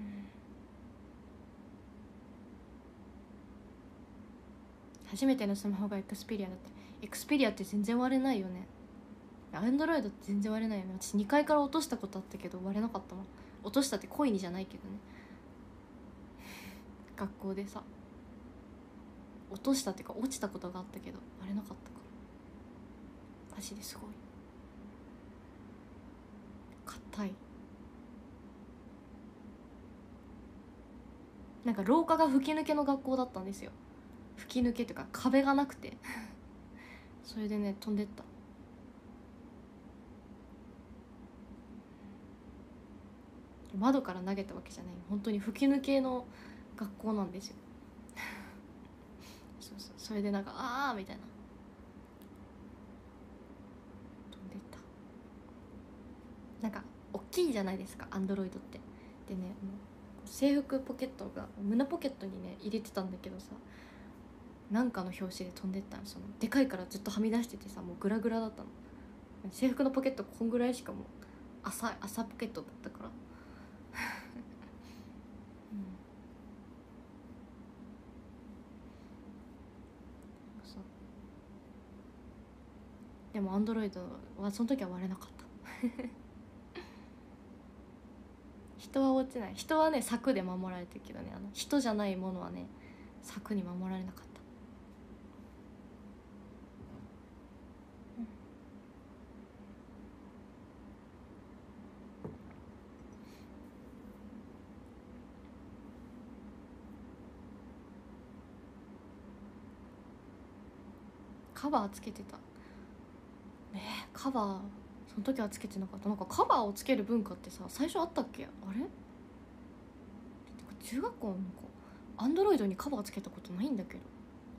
初めてのスマホがエクスペリアだって。エクスペリアって全然割れないよね。アンドロイドって全然割れないよね。私にかいから落としたことあったけど割れなかったもん。落としたって故意にじゃないけどね学校でさ落としたっていうか落ちたことがあったけど割れなかったからマジですごい硬い。なんか廊下が吹き抜けの学校だったんですよ。吹き抜けっていうか壁がなくてそれでね飛んでった。窓から投げたわけじゃない、本当に吹き抜けの学校なんですよそうそう、それでなんかあーみたいな飛んでった。なんか大きいじゃないですかアンドロイドって。でね、もう制服ポケットが胸ポケットにね入れてたんだけどさ、なんかの拍子で飛んでったの。そのでかいからずっとはみ出しててさ、もうグラグラだったの。制服のポケットこんぐらいしかも浅い浅ポケットだったからうんそう。でもアンドロイドはその時は割れなかった人は落ちない。人はね柵で守られてるけどね、あの人じゃないものはね柵に守られなかった。 カバーつけてた。えー、カバーその時はつけてなかった。なんかカバーをつける文化ってさ最初あったっけ？あれ中学校の子アンドロイドにカバーつけたことないんだけど、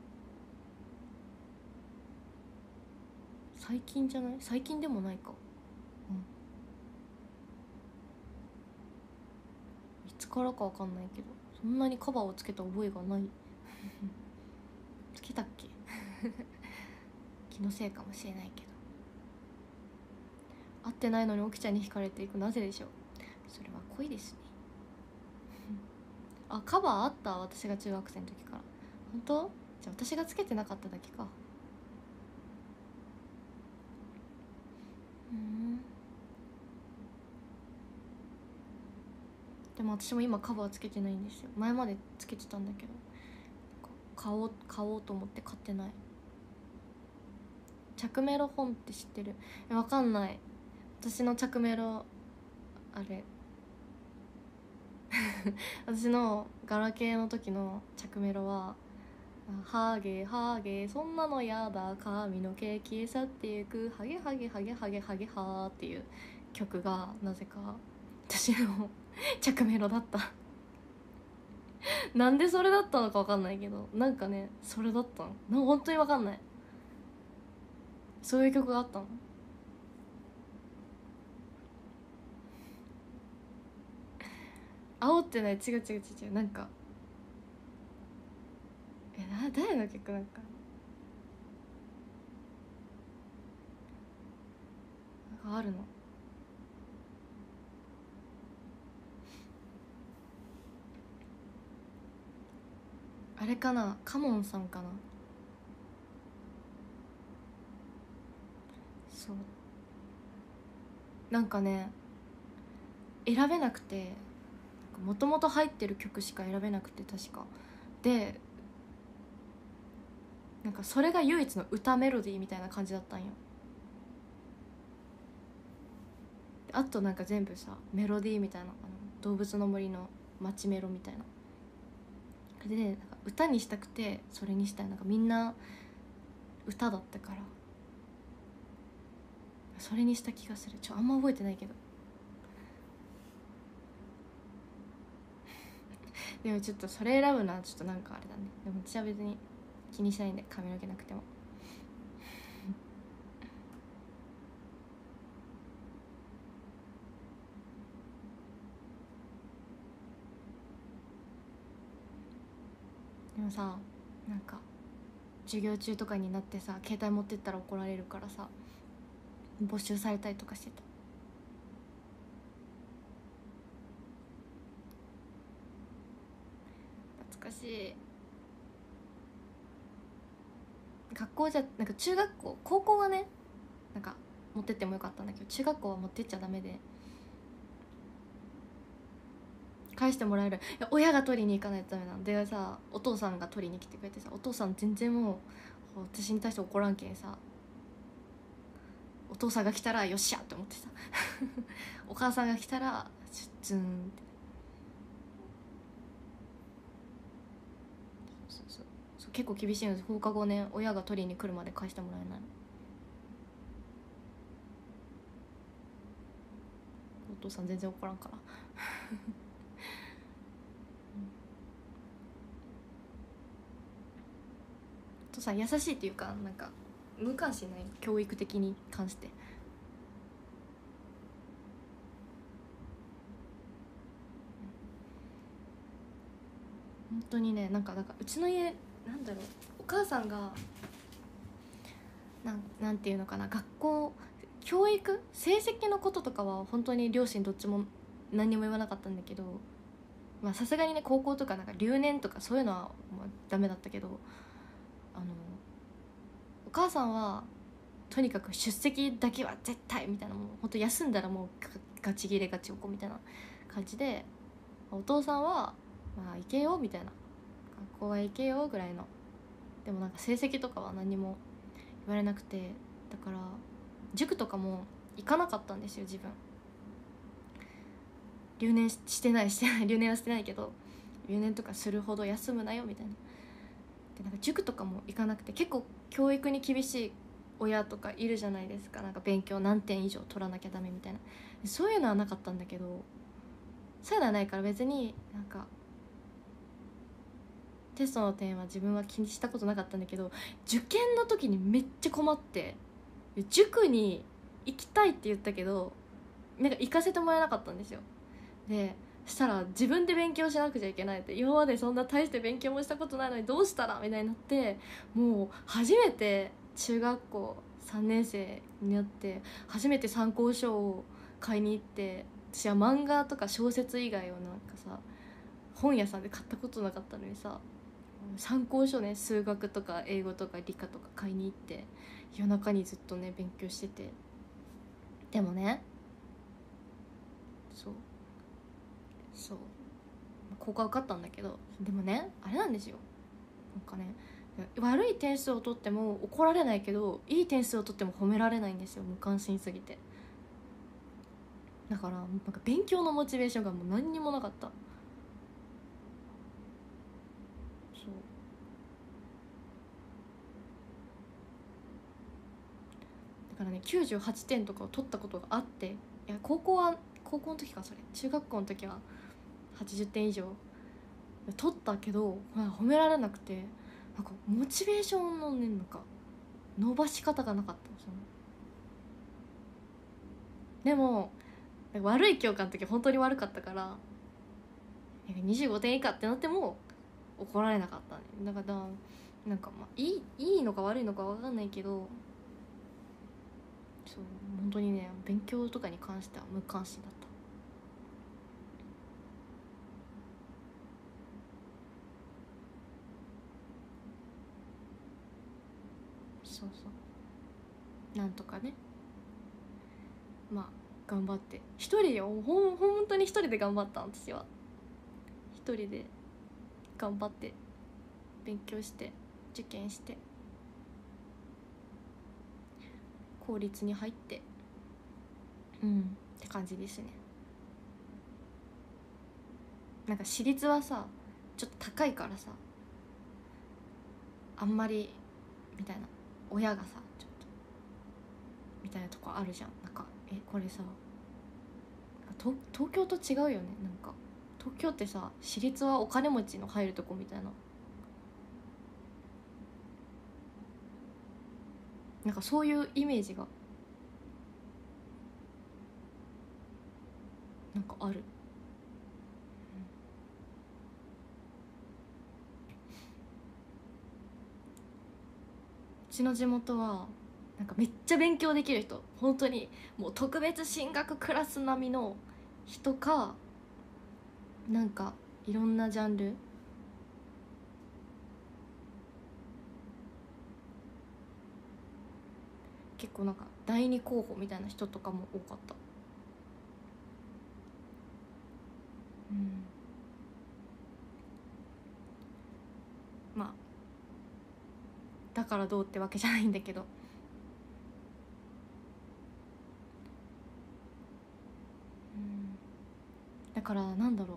最近じゃない？最近でもないか。うんいつからかわかんないけどそんなにカバーをつけた覚えがないつけたっけ気のせいかもしれないけど。会ってないのに奥ちゃんに惹かれていく、なぜでしょう。それは恋ですねあ、カバーあった、私が中学生の時から。本当？じゃあ私がつけてなかっただけか。うんでも私も今カバーつけてないんですよ。前までつけてたんだけど買おう買おうと思って買ってない。着メロ本って知ってる？え、わかんない。私の着メロあれ私のガラケーの時の着メロはハゲハゲそんなのやだ髪の毛消え去ってゆくハゲハゲハゲハゲハゲハーっていう曲がなぜか私の着メロだったなんでそれだったのか分かんないけど、なんかねそれだったのな、本当に分かんない。そういう曲があったの。煽ってない、違う違う違う違う、なんかえな誰の曲なんかなんかあるの。あれかな、カモンさんかな。そうなんかね選べなくて、もともと入ってる曲しか選べなくて確かで、なんかそれが唯一の歌メロディーみたいな感じだったんよ。あとなんか全部さメロディーみたいな、あの動物の森の街メロみたいなで、ね、なんか歌にしたくてそれにしたい。なんかみんな歌だったからそれにした気がする。ちょあんま覚えてないけどでもちょっとそれ選ぶのはちょっとなんかあれだね。でも私は別に気にしないんで、髪の毛なくてもでもさなんか授業中とかになってさ携帯持ってったら怒られるからさ没収されたりとかしてた。懐かしい。学校じゃなんか中学校高校はねなんか持ってってもよかったんだけど、中学校は持ってっちゃダメで返してもらえる、いや親が取りに行かないとダメなんでさ、お父さんが取りに来てくれてさ、お父さん全然もう私に対して怒らんけんさ、お父さんが来たらよっしゃって思ってさお母さんが来たらズーンってそうそうそう結構厳しいので、放課後ね親が取りに来るまで返してもらえないの。お父さん全然怒らんからお父さん優しいっていうかなんか無関心ない、教育的に関して。本当にね、なんかなんかうちの家なんだろう、お母さんがなんなんていうのかな、学校教育成績のこととかは本当に両親どっちも何にも言わなかったんだけど、まあさすがにね高校とかなんか留年とかそういうのはまあダメだったけど、あのお母さんはとにかく出席だけは絶対みたいな、もう本当休んだらもうガチギレガチ怒みたいな感じで、お父さんはまあ行けよみたいな、学校は行けよぐらいの、でもなんか成績とかは何も言われなくて、だから塾とかも行かなかったんですよ自分。留年してないしてない留年はしてないけど、留年とかするほど休むなよみたいな。 でなんか塾とかも行かなくて、結構教育に厳しい親とかいるじゃないですか。なんか勉強何点以上取らなきゃダメみたいな、そういうのはなかったんだけど、そういうのはないから別になんかテストの点は自分は気にしたことなかったんだけど、受験の時にめっちゃ困って、塾に行きたいって言ったけどなんか行かせてもらえなかったんですよ。でしたら自分で勉強しなくちゃいけないって、今までそんな大して勉強もしたことないのにどうしたらみたいになって、もう初めて中学校さんねん生になって初めて参考書を買いに行って、私は漫画とか小説以外をなんかさ本屋さんで買ったことなかったのにさ、参考書ね、数学とか英語とか理科とか買いに行って夜中にずっとね勉強してて、でもねそうそう高校は受かったんだけど、でもねあれなんですよ、なんかね悪い点数を取っても怒られないけどいい点数を取っても褒められないんですよ、無関心すぎて。だからなんか勉強のモチベーションがもう何にもなかった。そうだからねきゅうじゅうはちてんとかを取ったことがあって、いや高校は高校の時か、それ中学校の時ははちじゅってん以上取ったけど褒められなくて、なんかモチベーションのねなんか伸ばし方がなかったんですよ。でも悪い教科の時本当に悪かったからにじゅうごてん以下ってなっても怒られなかったね。だからなんかまあいいいいのか悪いのか分かんないけど、そう本当にね勉強とかに関しては無関心だった。そうそうなんとかね、まあ頑張って一人よ、ほん本当に一人で頑張った私は。一人で頑張って勉強して受験して公立に入ってうんって感じですね。なんか私立はさちょっと高いからさあんまりみたいな、親がさちょっとみたいなとこあるじゃん。なんかえこれさ東東京と違うよね。なんか東京ってさ私立はお金持ちの入るとこみたいな、なんかそういうイメージがなんかある。うちの地元はなんかめっちゃ勉強できる人、本当にもう特別進学クラス並みの人か、なんかいろんなジャンル結構なんか第二候補みたいな人とかも多かった。うんまあだからどうってわけじゃないんだけど、うんだからなんだろう、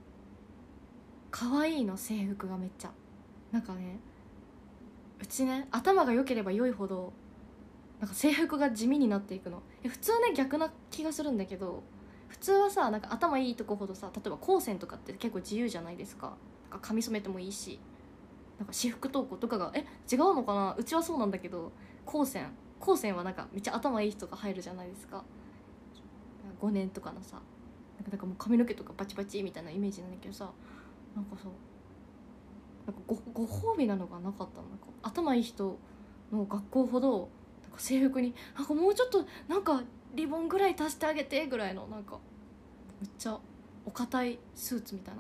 可愛いの制服がめっちゃなんかね、うちね頭が良ければ良いほどなんか制服が地味になっていくの。普通ね逆な気がするんだけど、普通はさなんか頭いいとこほどさ、例えば高専とかって結構自由じゃないですか。なんか髪染めてもいいし、なんか私服登校とかがえ違うのかな、うちはそうなんだけど、高専高専はなんかめっちゃ頭いい人が入るじゃないですか。ごねんとかのさ、なんかなんかもう髪の毛とかバチバチみたいなイメージなんだけどさ、なんかさなんか ご, ご褒美なのがなかったの。なんか頭いい人の学校ほどなんか制服になんかもうちょっとなんかリボンぐらい足してあげてぐらいの、なんかめっちゃお堅いスーツみたいな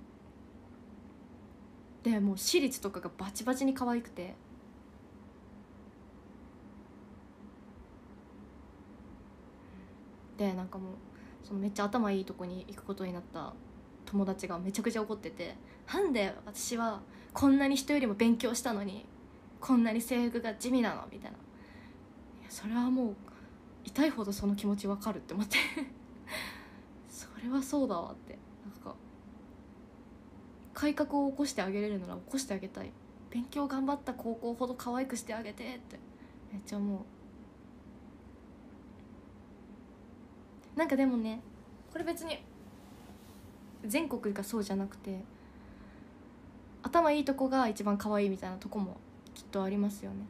で、もう私立とかがバチバチに可愛くて、でなんかもうそのめっちゃ頭いいとこに行くことになった友達がめちゃくちゃ怒ってて、なんで私はこんなに人よりも勉強したのにこんなに制服が地味なのみたいな。いやそれはもう痛いほどその気持ちわかるって思ってそれはそうだわって、なんか改革を起こしてあげれるなら起こしてあげたい。 勉強頑張った高校ほど可愛くしてあげてってめっちゃ思う。なんかでもね、これ別に全国がそうじゃなくて、頭いいとこが一番可愛いみたいなとこもきっとありますよね。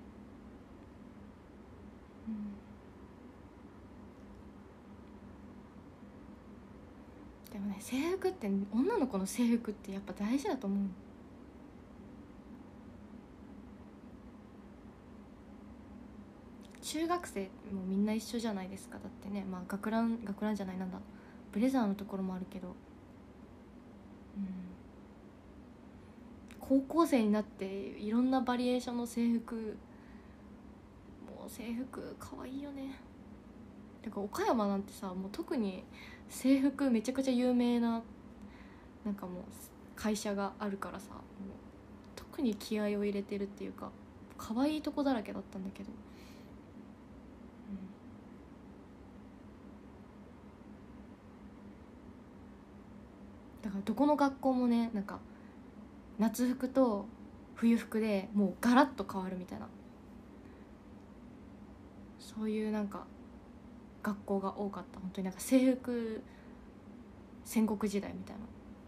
うん、でもね、制服って女の子の制服ってやっぱ大事だと思う。中学生もみんな一緒じゃないですか。だってね、まあ学ラン学ランじゃないなんだブレザーのところもあるけど、うん、高校生になっていろんなバリエーションの制服、もう制服かわいいよね。だから岡山なんてさ、もう特に制服めちゃくちゃ有名ななんかもう会社があるからさ、もう特に気合を入れてるっていうか可愛いとこだらけだったんだけど、だからどこの学校もね、なんか夏服と冬服でもうガラッと変わるみたいな、そういうなんか学校が多かった。本当になんか制服戦国時代みたいな。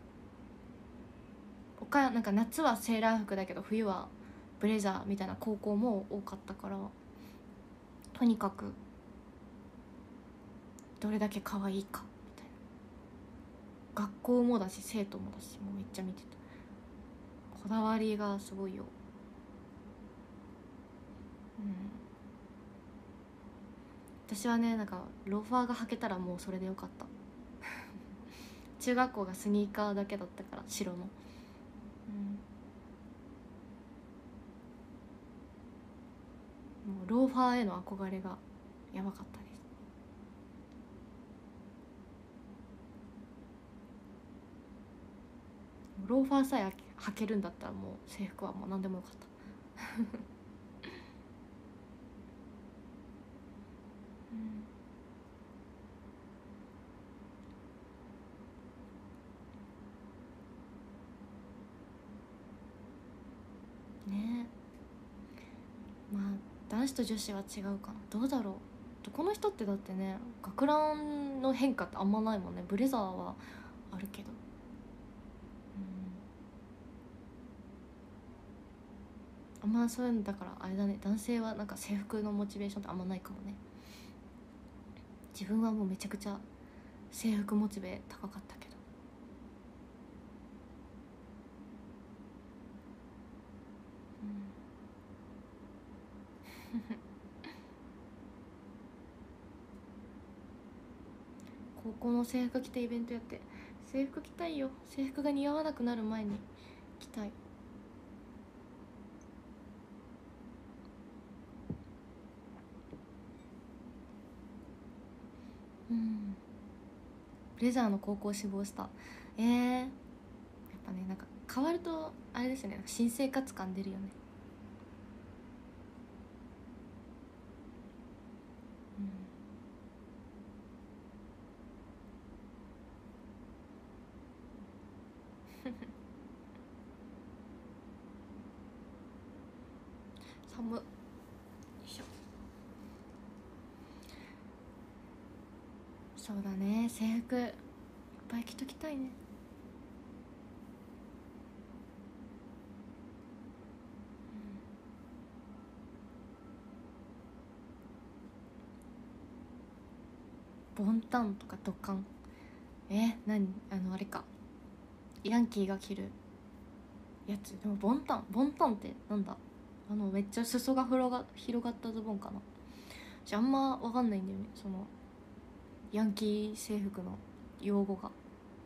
他なんか夏はセーラー服だけど冬はブレザーみたいな高校も多かったから、とにかくどれだけ可愛いかみたいな。学校もだし生徒もだし、もうめっちゃ見てた。こだわりがすごいよ。うん、私はね、なんかローファーが履けたらもうそれでよかった中学校がスニーカーだけだったから、白の、うん、もうローファーへの憧れがやばかったです。ローファーさえ履けるんだったらもう制服はもう何でもよかったうん、ねえ、まあ男子と女子は違うかな。どうだろう。男の人ってだってね、学ランの変化ってあんまないもんね。ブレザーはあるけど、あんまそういうのだからあれだね、男性はなんか制服のモチベーションってあんまないかもね。自分はもうめちゃくちゃ制服モチベ高かったけど高校の制服着てイベントやって、制服着たいよ。制服が似合わなくなる前に着たい。うん、ブレザーの高校志望した。えー、やっぱね、なんか変わるとあれですよね、新生活感出るよね。寒っ。よいしょ。そうだね、制服いっぱい着ときたいね。ボンタンとかドカン、え何、あのあれか、ヤンキーが着るやつ。でもボンタンボンタンってなんだ、あのめっちゃ裾が広が広がったズボンかな。じゃあんま分かんないんだよね、そのヤンキー制服の用語が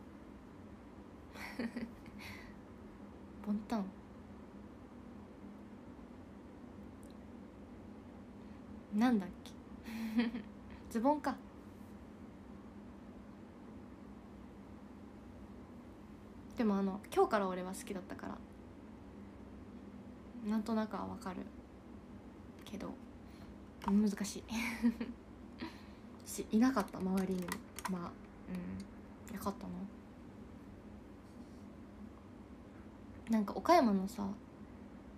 ボンタンなんだっけズボンか。でもあの今日から俺は好きだったからなんとなくは分かるけど難しいし、いなかった周りにも。まあうん、よかったな。なんか岡山のさ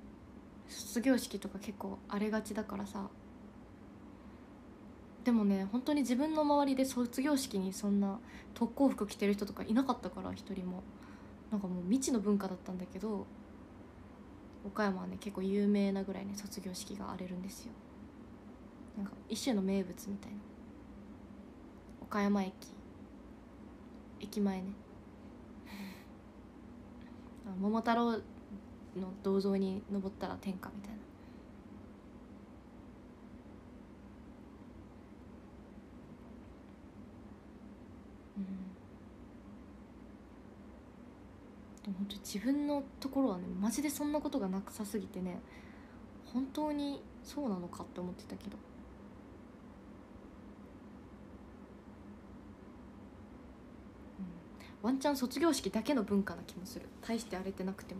卒業式とか結構荒れがちだからさ。でもね、本当に自分の周りで卒業式にそんな特攻服着てる人とかいなかったから、一人も。なんかもう未知の文化だったんだけど、岡山はね結構有名なぐらいね卒業式が荒れるんですよ。なんか一種の名物みたいな。岡山駅駅前ね桃太郎の銅像に登ったら天下みたいな。うん、でも本当に自分のところはねマジでそんなことがなさすぎてね、本当にそうなのかって思ってたけど、うん、ワンチャン卒業式だけの文化な気もする。大して荒れてなくても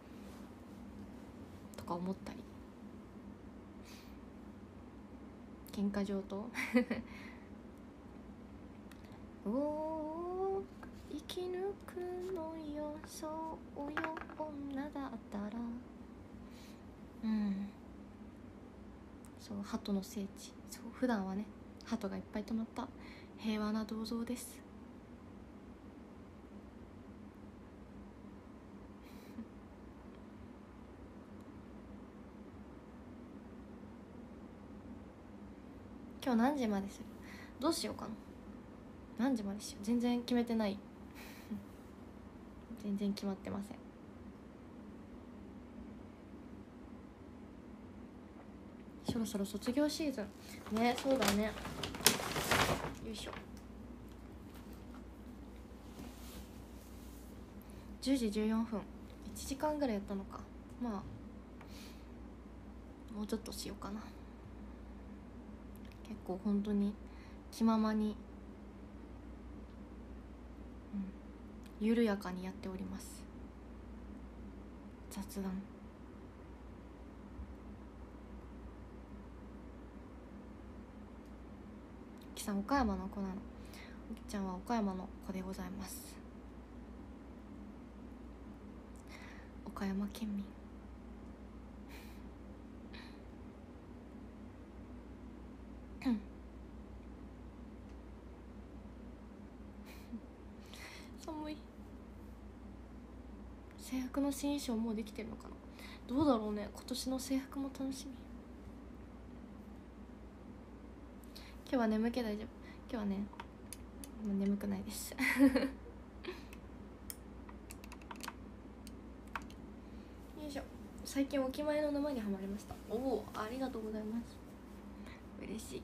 とか思ったり。喧嘩上等おお生き抜くのよそうよ女だったら。うんそう鳩の聖地。そう普段はね鳩がいっぱい止まった平和な銅像です。今日何時までする？どうしようかな。何時までしよう。全然決めてない全然決まってません。そろそろ卒業シーズンね。そうだね。よいしょ。じゅうじじゅうよんふん、いちじかんぐらいやったのか。まあもうちょっとしようかな。結構本当に気ままに、うん、緩やかにやっております。雑談。きさん岡山の子なの。おきちゃんは岡山の子でございます。岡山県民寒い。制服の新衣装もうできてるのかな。どうだろうね。今年の制服も楽しみ。今日は眠気大丈夫。今日はねもう眠くないですよいしょ。最近お決まりの沼にはまりました。おおありがとうございます。嬉しい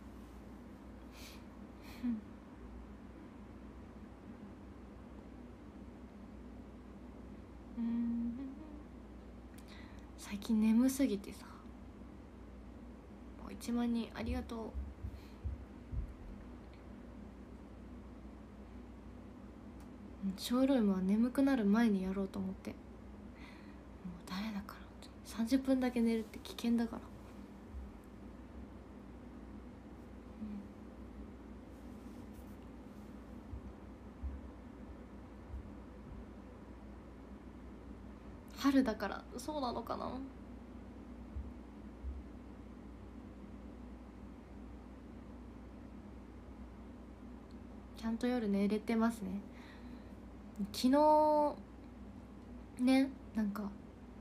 うん最近眠すぎてさ。もういちまん人ありがとう。ショールームは眠くなる前にやろうと思って。もうダメだから。さんじゅっぷんだけ寝るって危険だから。春だからそうなのかな。ちゃんと夜寝れてますね。昨日ねなんか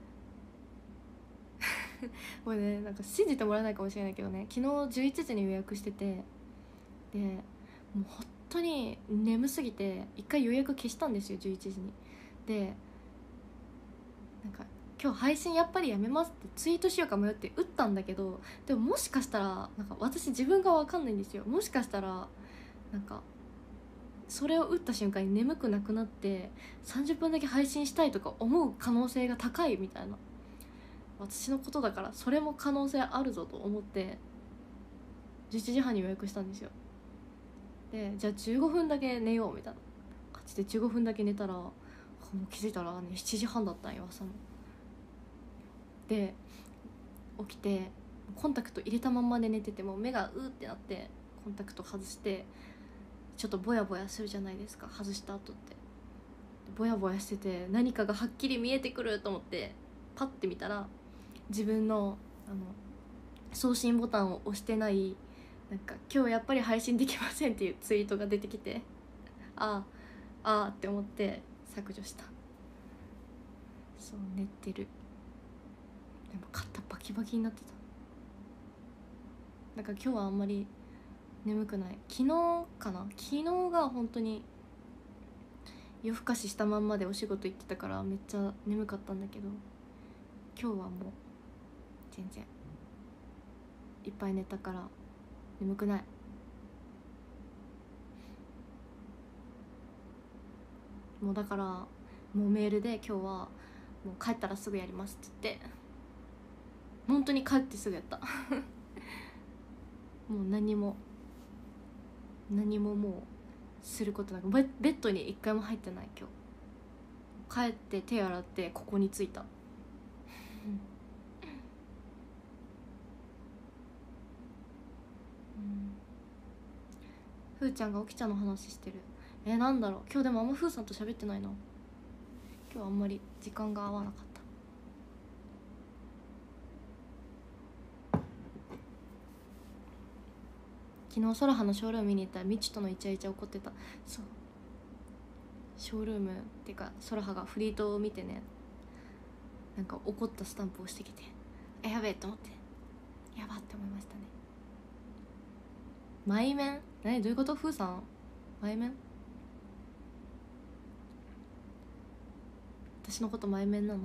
これねなんか信じてもらえないかもしれないけどね、昨日じゅういちじに予約してて、でもう本当に眠すぎて一回予約消したんですよじゅういちじに。でなんか今日配信やっぱりやめますってツイートしようか迷って打ったんだけど、でももしかしたらなんか私自分が分かんないんですよ。もしかしたらなんかそれを打った瞬間に眠くなくなってさんじゅっぷんだけ配信したいとか思う可能性が高いみたいな、私のことだからそれも可能性あるぞと思ってじゅういちじはんに予約したんですよ。でじゃあじゅうごふんだけ寝ようみたいな感じでじゅうごふんだけ寝たらもう気づいたらねしちじはんだったんよ朝の。で起きてコンタクト入れたまんまで寝てても目がうーってなってコンタクト外してちょっとボヤボヤするじゃないですか外した後って。ボヤボヤしてて何かがはっきり見えてくると思ってパッて見たら自分のあの送信ボタンを押してない、なんか今日やっぱり配信できませんっていうツイートが出てきて、ああああって思って削除した。そう寝てる。でも肩バキバキになってた。だから今日はあんまり眠くない。昨日かな、昨日が本当に夜更かししたまんまでお仕事行ってたからめっちゃ眠かったんだけど、今日はもう全然いっぱい寝たから眠くない。もうだからもうメールで今日はもう帰ったらすぐやりますって言って、本当に帰ってすぐやったもう何も何ももうすることなく、ベベッドに一回も入ってない。今日帰って手洗ってここに着いたふーちゃんが起きちゃんの話してる。えー、なんだろう、今日でもあんまふーさんと喋ってないな。今日あんまり時間が合わなかった。昨日ソラハのショールーム見に行ったらみちとのイチャイチャ怒ってた。そう、ショールームっていうかソラハがフリートを見てね、なんか怒ったスタンプをしてきて、えやべえと思って、やばって思いましたね。前面何、どういうこと？ふーさん前面？私のこと前面なの？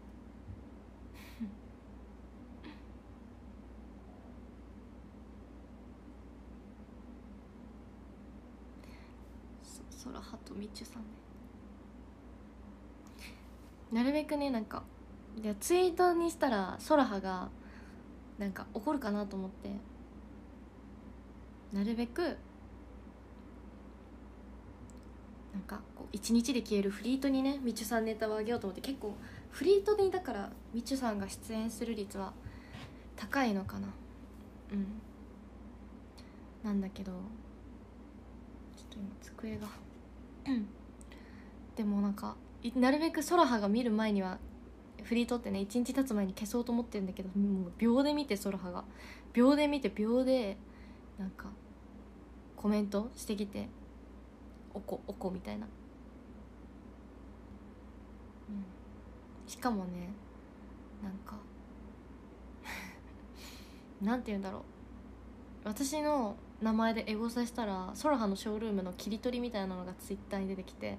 そそらはとみちゅさんね。なるべくね、なんかいやツイートにしたらそらはがなんか怒るかなと思って、なるべくなんかこう一日で消えるフリートにねみちゅさんネタをあげようと思って、結構フリートにだからみちゅさんが出演する率は高いのかな。うんなんだけど、ちょっと今机がうんでもなんかなるべくソラハが見る前にはフリートってね一日経つ前に消そうと思ってるんだけど、もう秒で見てソラハが秒で見て秒でなんかコメントしてきて、おこおこみたいな、うん、しかもねなんかなんて言うんだろう、私の名前でエゴサしたらソラハのショールームの切り取りみたいなのがツイッターに出てきて、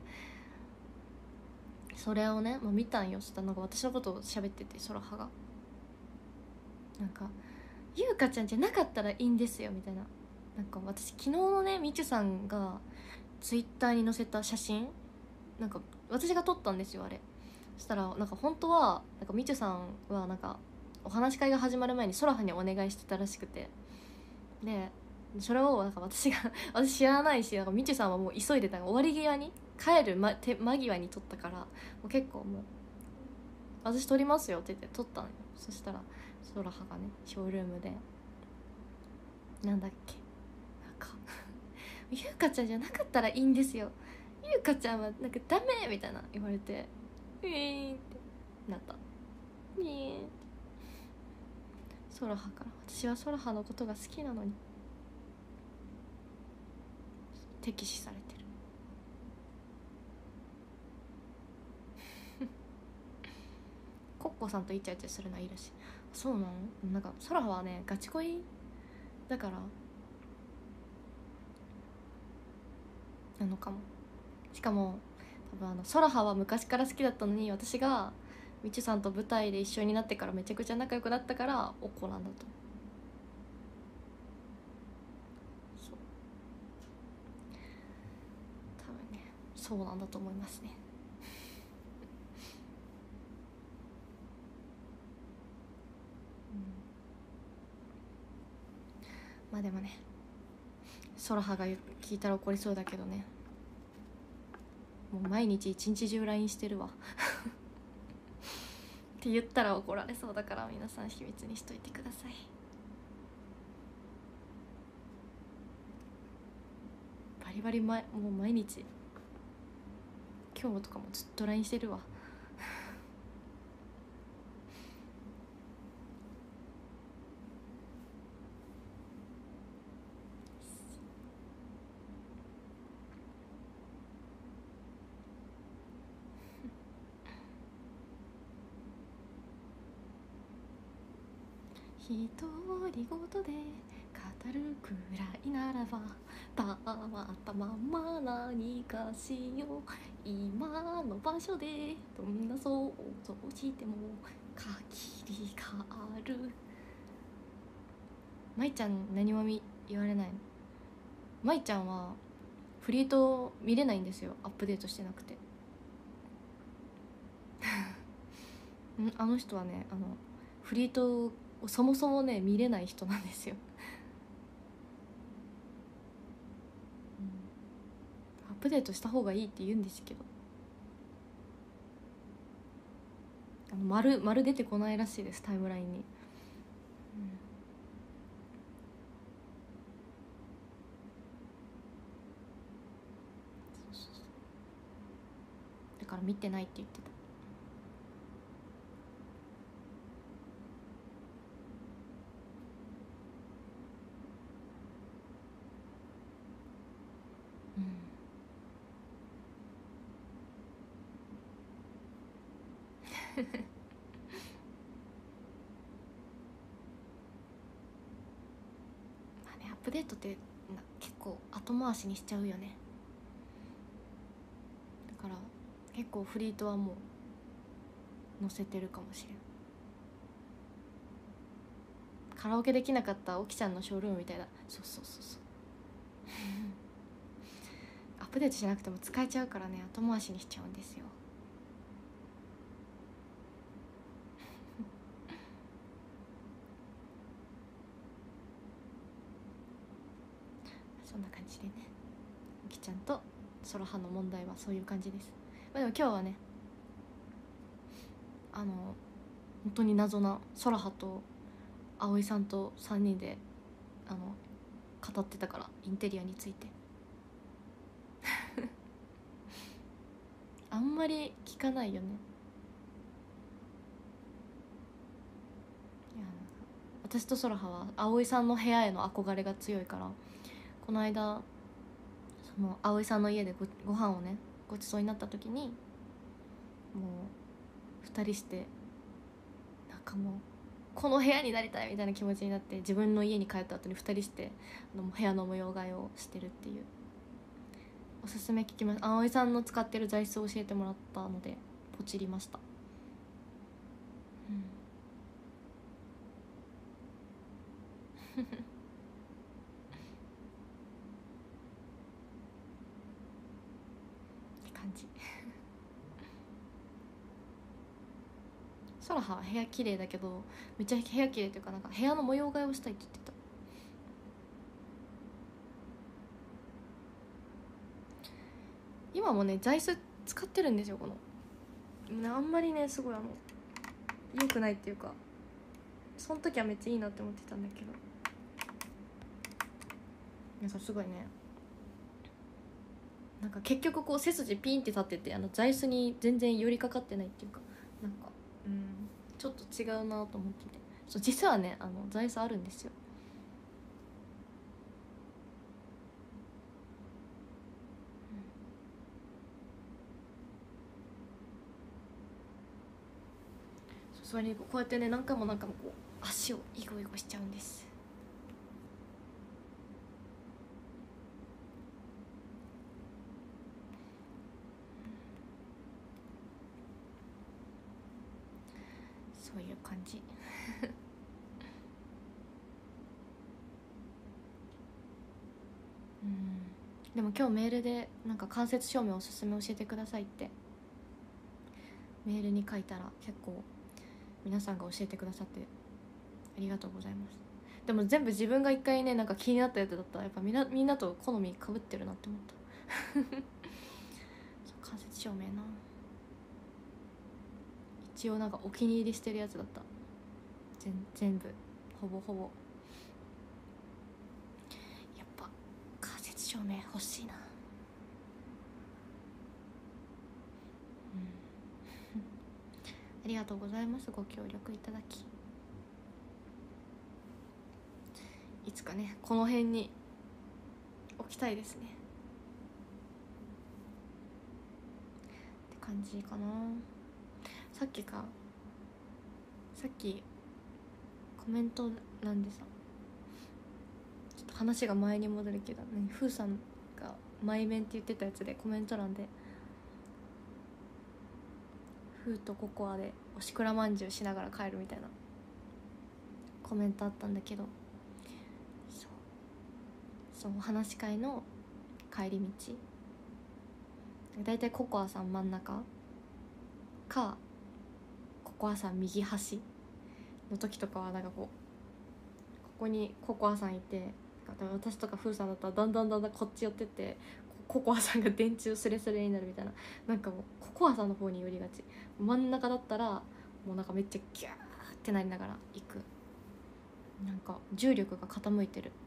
それをね、まあ、見たんよ。したらなんか私のことを喋ってて、ソラハがなんかゆうかちゃんじゃなかったらいいんですよみたいな。なんか私昨日のねみちゅさんがツイッターに載せた写真、なんか私が撮ったんですよあれ。そしたらなんか本当はなんかみちゅさんはなんかお話し会が始まる前にソラハにお願いしてたらしくて、でそれをなんか私が私知らないし、なんかみちゅさんはもう急いでたから終わり際に帰る、ま、手間際に撮ったから、もう結構もう私撮りますよって言って撮ったのよ。そしたらソラハがねショールームでなんだっけなんかゆうかちゃんじゃなかったらいいんですよ、ゆうかちゃんはなんかダメみたいな言われて、ウィーンってなった。ウィーンってソラハから、私はソラハのことが好きなのに敵視されてるコッコさんとイチャイチャするのはいいらしい。そうなの？なんかソラハはねガチ恋だからなのかも。しかも多分あのソラハは昔から好きだったのに、私がみちゅさんと舞台で一緒になってからめちゃくちゃ仲良くなったからおこなんだと。そう多分ねそうなんだと思いますねまあでもねソラハが聞いたら怒りそうだけどね、もう毎日一日中 ライン してるわって言ったら怒られそうだから皆さん秘密にしといてください。バリバリ前もう毎日今日とかもずっと ライン してるわ独り言で語るくらいならばたまったまんま何かしよう今の場所でどんな想像しても限りがある。まいちゃん何もみ言われないの？まいちゃんはフリート見れないんですよ、アップデートしてなくてあの人はね、あのフリートをそもそもね見れない人なんですよアップデートした方がいいって言うんですけど、あの丸丸出てこないらしいです、タイムラインに、うん、そうそうそう、だから見てないって言ってた。まあね、アップデートってな結構後回しにしちゃうよね。だから結構フリートはもう載せてるかもしれん。カラオケできなかったオキちゃんのショールームみたいな、そうそうそうそうアップデートしなくても使えちゃうからね、後回しにしちゃうんですよそんな感じでね、オキちゃんとソロハの問題はそういう感じです。まあ、でも今日はね、あの本当に謎なソラハと葵さんとさんにんであの語ってたから、インテリアについてあんまり聞かないよね。いや、私とソラハは葵さんの部屋への憧れが強いから、この間その葵さんの家で ご, ご飯をねごちそうになった時に、もうふたりしてなんかもうこの部屋になりたいみたいな気持ちになって、自分の家に帰った後にふたりしてあの部屋の模様替えをしてるっていう。おすすめ聞きます。葵さんの使ってる座椅子を教えてもらったのでポチりました、うんって感じ。ソラハは部屋綺麗だけど、めっちゃ部屋綺麗っていうか、なんか部屋の模様替えをしたいって言ってた。今もね座椅子使ってるんですよ。このあんまりねすごいあの良くないっていうか、その時はめっちゃいいなって思ってたんだけど、なんかすごいね、なんか結局こう背筋ピンって立ってて、あの座椅子に全然寄りかかってないっていうか、なんかうんちょっと違うなと思ってて、そう実はねあの座椅子あるんですよ。それにこうやってね何回も何回もこう足をイゴイゴしちゃうんです。そういう感じうんでも今日メールでなんか間接照明おすすめ教えてくださいってメールに書いたら、結構皆さんが教えてくださってありがとうございます。でも全部自分が一回ねなんか気になったやつだったら、やっぱみんなみんなと好みかぶってるなって思った間接照明な、一応なんかお気に入りしてるやつだった。全全部ほぼほぼ。やっぱ間接照明欲しいな。うんありがとうございます、ご協力いただき。いつかねこの辺に置きたいですねって感じかな。さっきかさっきこメント欄でさ、ちょっと話が前に戻るけど、何ふーさんが前面って言ってたやつでコメント欄でふーとココアでおしくらまんじゅうしながら帰るみたいなコメントあったんだけど、そうそうお話し会の帰り道だいたいココアさん真ん中かココアさん右端の時とかはなんかこうここにココアさんいて、私とかフーさんだったらだんだんだんだんこっち寄ってってココアさんが電柱スレスレになるみたいな、なんかもうココアさんの方に寄りがち。真ん中だったらもうなんかめっちゃギューってなりながら行く。なんか重力が傾いてる。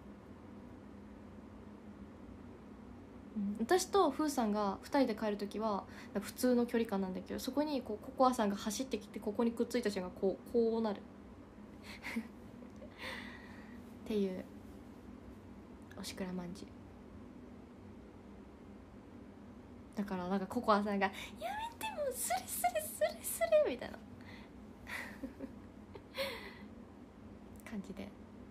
私とフーさんがふたりで帰るときは普通の距離感なんだけど、そこにこうココアさんが走ってきてここにくっついた瞬間こうこうなるっていうおしくらまんじゅうだから、なんかココアさんが「やめてもうスレスレスレスレ」みたいな感じで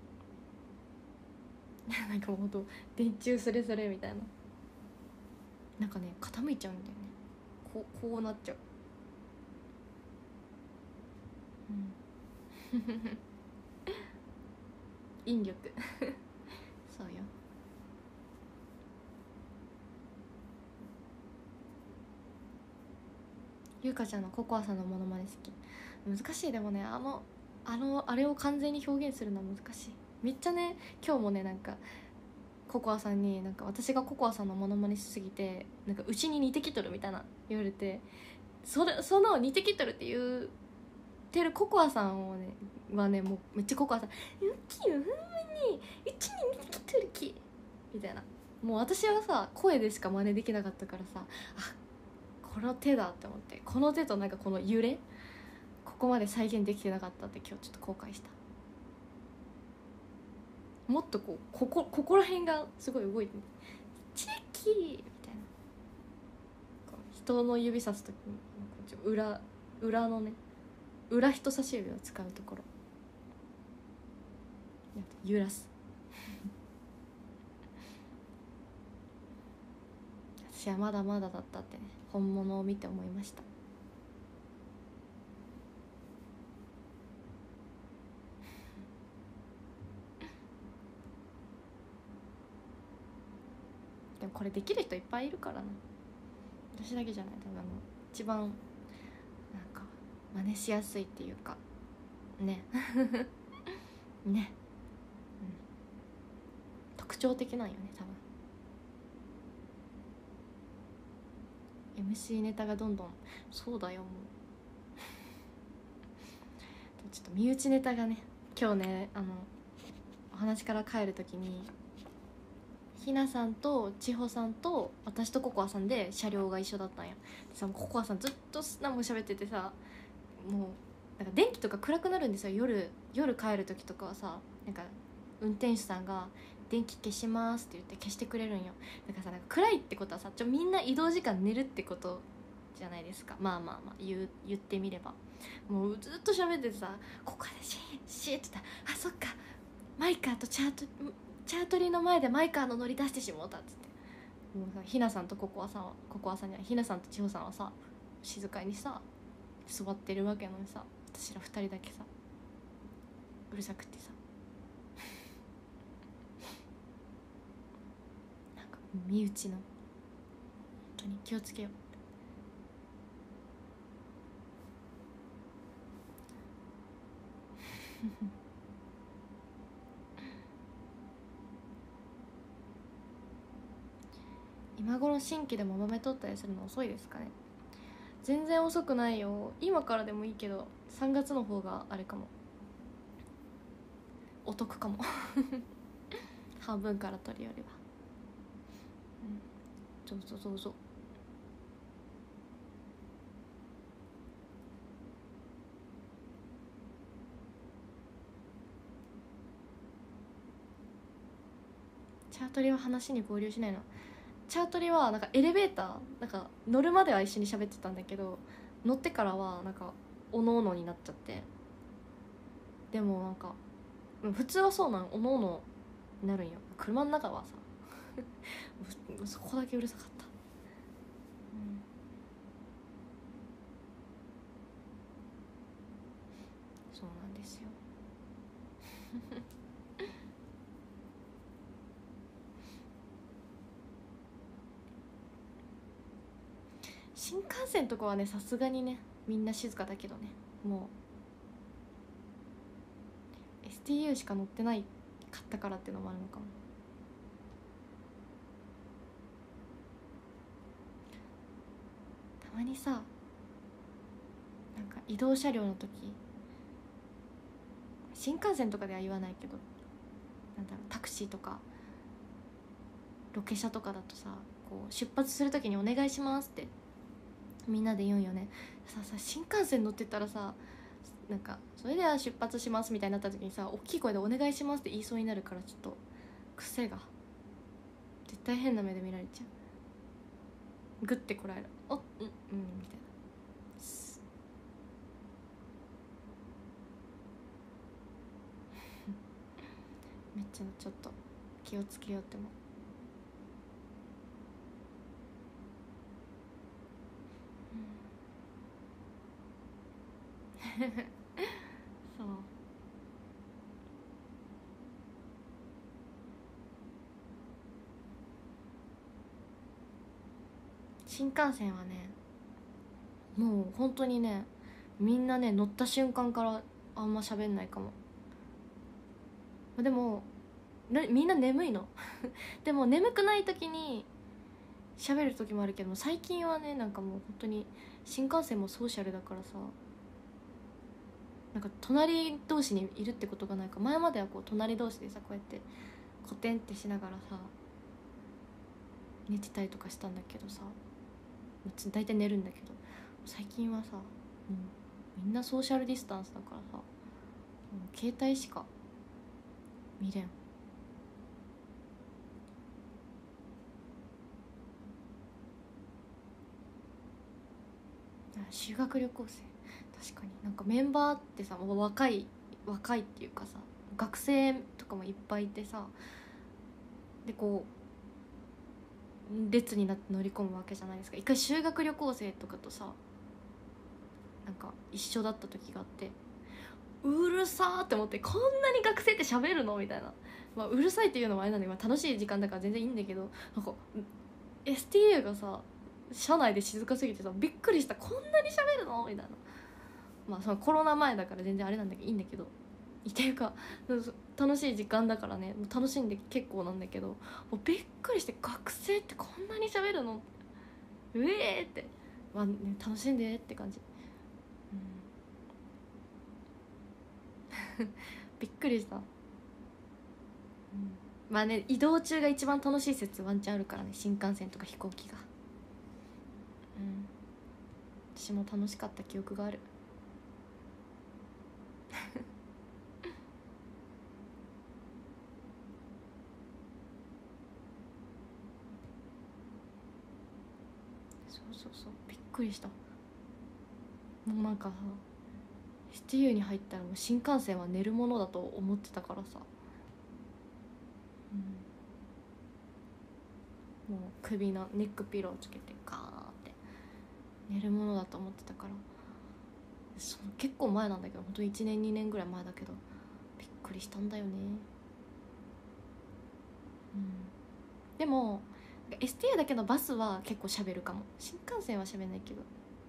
なんかもうほんと電柱スレスレみたいな、なんかね傾いちゃうんだよね。こうこうなっちゃう。うん引力そうよ。ゆうかちゃんのココアさんのモノマネ好き。難しい。でもね、あのあのあれを完全に表現するのは難しい。めっちゃね、今日もねなんかココアさんになんか私がココアさんのモノマネしすぎてなんかうちに似てきとるみたいな言われて、それその似てきとるって言ってるココアさんをねはねもうめっちゃココアさん「うきよほんまにうちに似てきとるき」みたいな。もう私はさ声でしか真似できなかったからさ、あこの手だって思って、この手となんかこの揺れここまで再現できてなかったって今日ちょっと後悔した。もっとこうここここら辺がすごい動いてるチェキーみたいな、こう人の指さす時にこっち裏裏のね裏人差し指を使うところ揺らす私はまだまだだったってね、本物を見て思いました。でもこれできる人いっぱいいるからな、私だけじゃない。多分あの一番なんか真似しやすいっていうかねね、うん、特徴的なんよね多分。 エムシー ネタがどんどんそうだよもうちょっと身内ネタがね今日ね、あのお話から帰る時にひなさんと千穂さんと私とココアさんで車両が一緒だったんや。でさココアさんずっと何も喋っててさ、もうなんか電気とか暗くなるんですよ。夜夜帰る時とかはさ、なんか運転手さんが電気消しますって言って消してくれるんよ。だからさ、なんか暗いってことはさ、ちょみんな移動時間寝るってことじゃないですか。まあまあまあ言う言ってみれば、もうずっと喋っててさ、ここでシーンシーって言ったら、あそっかマイカーとチャートチャートリーの前でマイカーの乗り出してしもうたっつって、もうさひなさんとココアさんはココアさんにはひなさんと千穂さんはさ静かにさ座ってるわけなのにさ、私ら二人だけさうるさくてさなんか身内の本当に気をつけよう今頃新規でも豆取ったりするの遅いですかね。全然遅くないよ、今からでもいいけどさんがつの方があれかも、お得かも半分から取るよりは、うん、そうそうそうそう。チャートリは話に合流しないの。チャートリはなんかエレベーターなんか乗るまでは一緒に喋ってたんだけど、乗ってからはなんかおのおのになっちゃって、 でもなんか普通はそうなん、おのおのになるんよ。車の中はさそこだけうるさかった、うん、そうなんですよ新幹線とかはねさすがにねみんな静かだけどね、もう エスティーユー しか乗ってないかったからっていうのもあるのかも。たまにさ、なんか移動車両の時、新幹線とかでは言わないけど、なんだろう、タクシーとかロケ車とかだとさ、こう出発する時にお願いしますってみんなで言うんよね。ささ新幹線乗ってたらさ、なんかそれでは出発しますみたいになった時にさ、大きい声でお願いしますって言いそうになるから、ちょっと癖が、絶対変な目で見られちゃう。グッてこらえる、おうんうんみたいなめっちゃちょっと気をつけようって思うそう、新幹線はねもう本当にね、みんなね乗った瞬間からあんま喋んないかも。でもみんな眠いのでも眠くない時に喋る時もあるけど、最近はねなんかもう本当に新幹線もソーシャルだからさ、なんか隣同士にいるってことがないか。前まではこう隣同士でさこうやってコテンってしながらさ寝てたりとかしたんだけどさ、大体寝るんだけど、最近はさもうみんなソーシャルディスタンスだからさ、もう携帯しか見れん。修学旅行生、確かになんかメンバーってさ若い若いっていうかさ、学生とかもいっぱいいてさ、でこう列になって乗り込むわけじゃないですか。一回修学旅行生とかとさなんか一緒だった時があって、うるさーって思って、こんなに学生って喋るのみたいな、まあ、うるさいっていうのもあれなんで、まあ、楽しい時間だから全然いいんだけど、なんか エスティーユー がさ車内で静かすぎてさびっくりした、こんなに喋るのみたいな。まあそのコロナ前だから全然あれなんだけどいいんだけど、っていうか楽しい時間だからね楽しんで結構なんだけど、もうびっくりして、学生ってこんなに喋るのうえーって、まあね、楽しんでって感じ、うん、びっくりした、うん、まあね移動中が一番楽しい説ワンチャンあるからね、新幹線とか飛行機が、うん、私も楽しかった記憶があるそうそうそう、びっくりした。もうなんかさ エスティーユー に入ったらもう新幹線は寝るものだと思ってたからさ、うん、もう首のネックピローつけてガーって寝るものだと思ってたから、その結構前なんだけど、本当いちねんにねんぐらい前だけどびっくりしたんだよね、うん、でも エスティーユー だけのバスは結構喋るかも。新幹線は喋んないけど、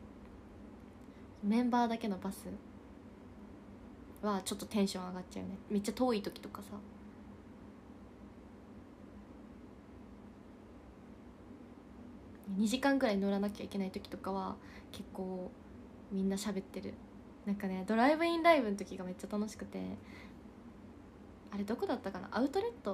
メンバーだけのバスはちょっとテンション上がっちゃうね。めっちゃ遠い時とかさ、にじかんぐらい乗らなきゃいけない時とかは結構みんな喋ってる。なんかねドライブインライブの時がめっちゃ楽しくて、あれどこだったかな、アウトレットだ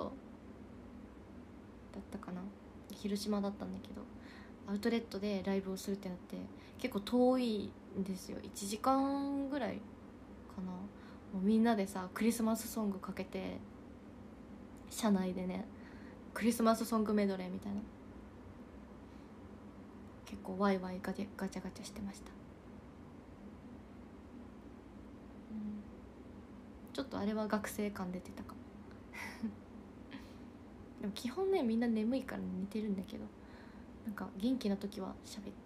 ったかな、広島だったんだけど、アウトレットでライブをするってなって、結構遠いんですよ、いちじかんぐらいかな。もうみんなでさクリスマスソングかけて車内でねクリスマスソングメドレーみたいな、結構ワイワイガチャガチャガチャしてました、うん、 ちょっとあれは学生感出てたかもでも基本ねみんな眠いから寝てるんだけど、なんか元気な時は喋ってる。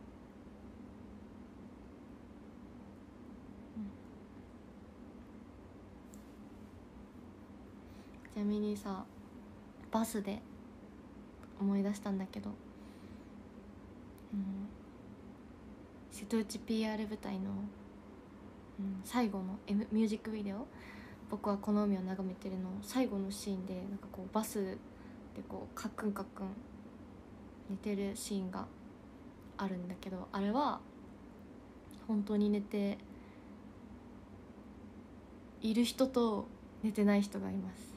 ちなみにさ、バスで思い出したんだけど、うん、瀬戸内 ピーアール 舞台の、うん、最後の、M、ミュージックビデオ「僕はこの海を眺めてる」の最後のシーンで、なんかこうバスでこうカックンカックン寝てるシーンがあるんだけど、あれは本当に寝ている人と寝てない人がいます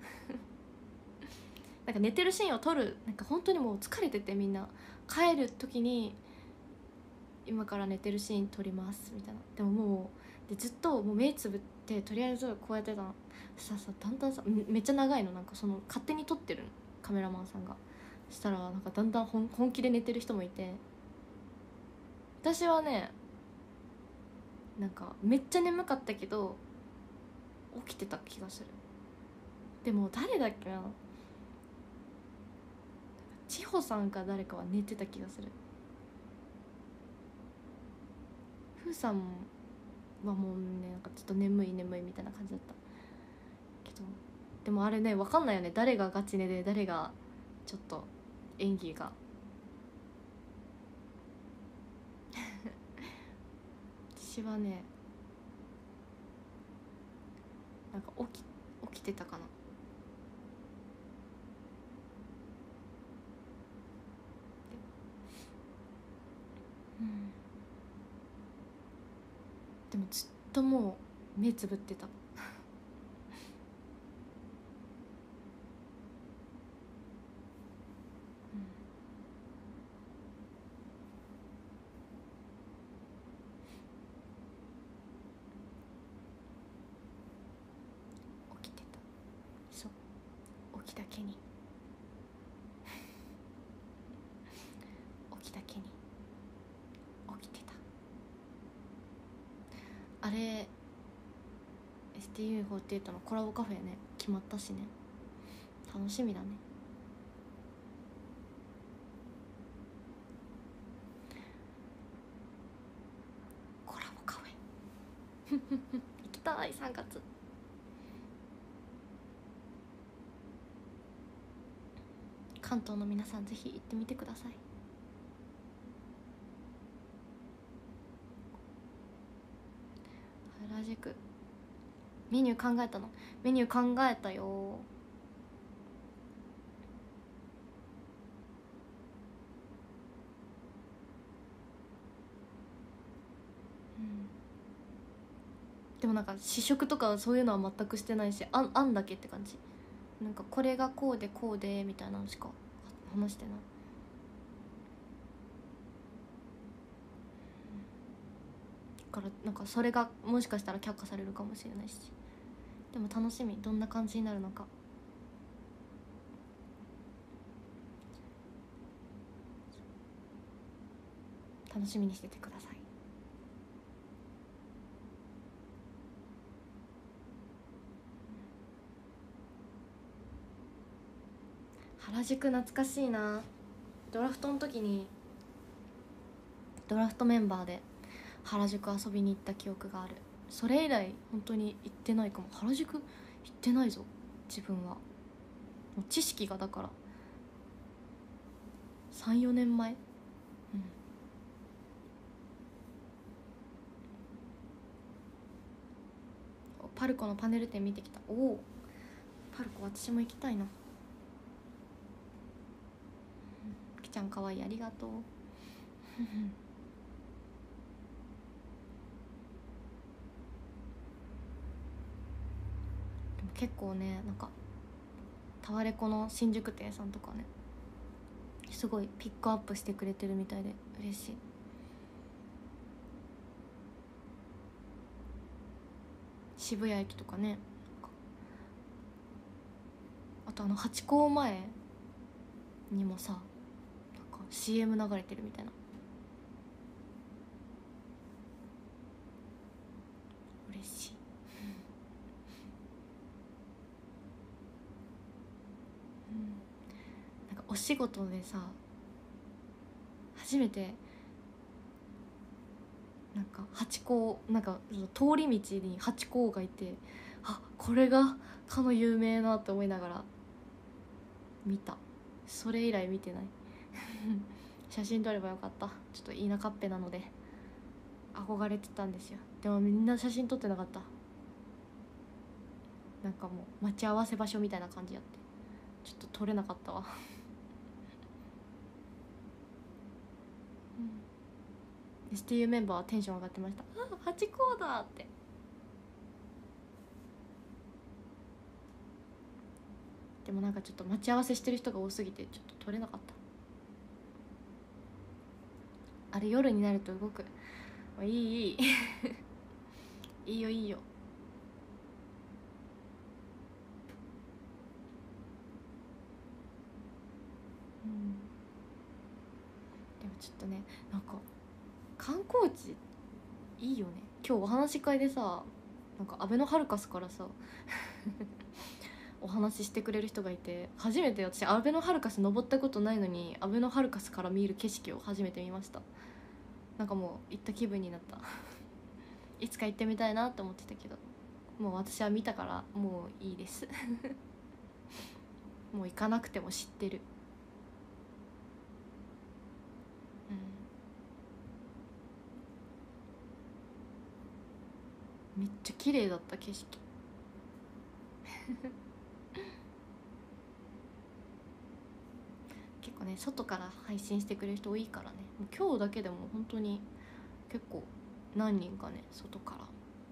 なんか寝てるシーンを撮る、なんか本当にもう疲れてて、みんな帰る時に今から寝てるシーン撮りますみたいな。でももうでずっともう目つぶってとりあえずこうやってたのささだんだんさめっちゃ長いの、なんかその勝手に撮ってるカメラマンさんが。そしたらなんかだんだん本本気で寝てる人もいて、私はねなんかめっちゃ眠かったけど起きてた気がする。でも誰だっけな、千穂さんか誰かは寝てた気がする。ふーさんはもうねなんかちょっと眠い眠いみたいな感じだったけど、でもあれね分かんないよね、誰がガチ寝で誰がちょっと演技が私はねなんか起き起きてたかな。うん、でもずっともう目つぶってた起きてた。そう起きたけに起きたけに起きてた。あれ エスティーユーフォーティーエイト のコラボカフェね決まったしね、楽しみだね。コラボカフェ行きたい。さんがつ関東の皆さんぜひ行ってみてください。原宿メニュー考えたの？メニュー考えたよ。うん、でもなんか試食とかそういうのは全くしてないし、あんあんだけって感じ。なんかこれがこうでこうでみたいなのしか話してない。だからなんかそれがもしかしたら却下されるかもしれないし、でも楽しみ、どんな感じになるのか。楽しみにしててください。原宿懐かしいな。ドラフトの時にドラフトメンバーで原宿遊びに行った記憶がある。それ以来本当に行ってないかも。原宿行ってないぞ自分は。もう知識がだからさんよねんまえ。うん、パルコのパネル展見てきた。おおパルコ私も行きたいな。きちゃんかわいい、ありがとうでも結構ねなんかタワレコの新宿店さんとかねすごいピックアップしてくれてるみたいで嬉しい。渋谷駅とかね、あとあのハチ公前にもさなんか シーエム 流れてるみたいな。嬉しいお仕事でさ初めてなんかハチ公なんか通り道にハチ公がいて、あこれがかの有名なって思いながら見た。それ以来見てない写真撮ればよかった。ちょっと田舎っぺなので憧れてたんですよ。でもみんな写真撮ってなかった。なんかもう待ち合わせ場所みたいな感じやってちょっと撮れなかったわうん、エスティーユー メンバーはテンション上がってました。あハチ公だって。でもなんかちょっと待ち合わせしてる人が多すぎてちょっと撮れなかった。あれ夜になると動く。いいいいいいよいいよ。うん、でもちょっとねなんか観光地いいよね。今日お話し会でさなんかアベノハルカスからさお話ししてくれる人がいて、初めて私アベノハルカス登ったことないのにアベノハルカスから見る景色を初めて見ました。なんかもう行った気分になったいつか行ってみたいなって思ってたけどもう私は見たからもういいですもう行かなくても知ってる。うんめっちゃ綺麗だった景色結構ね外から配信してくれる人多いからね。もう今日だけでも本当に結構何人かね外から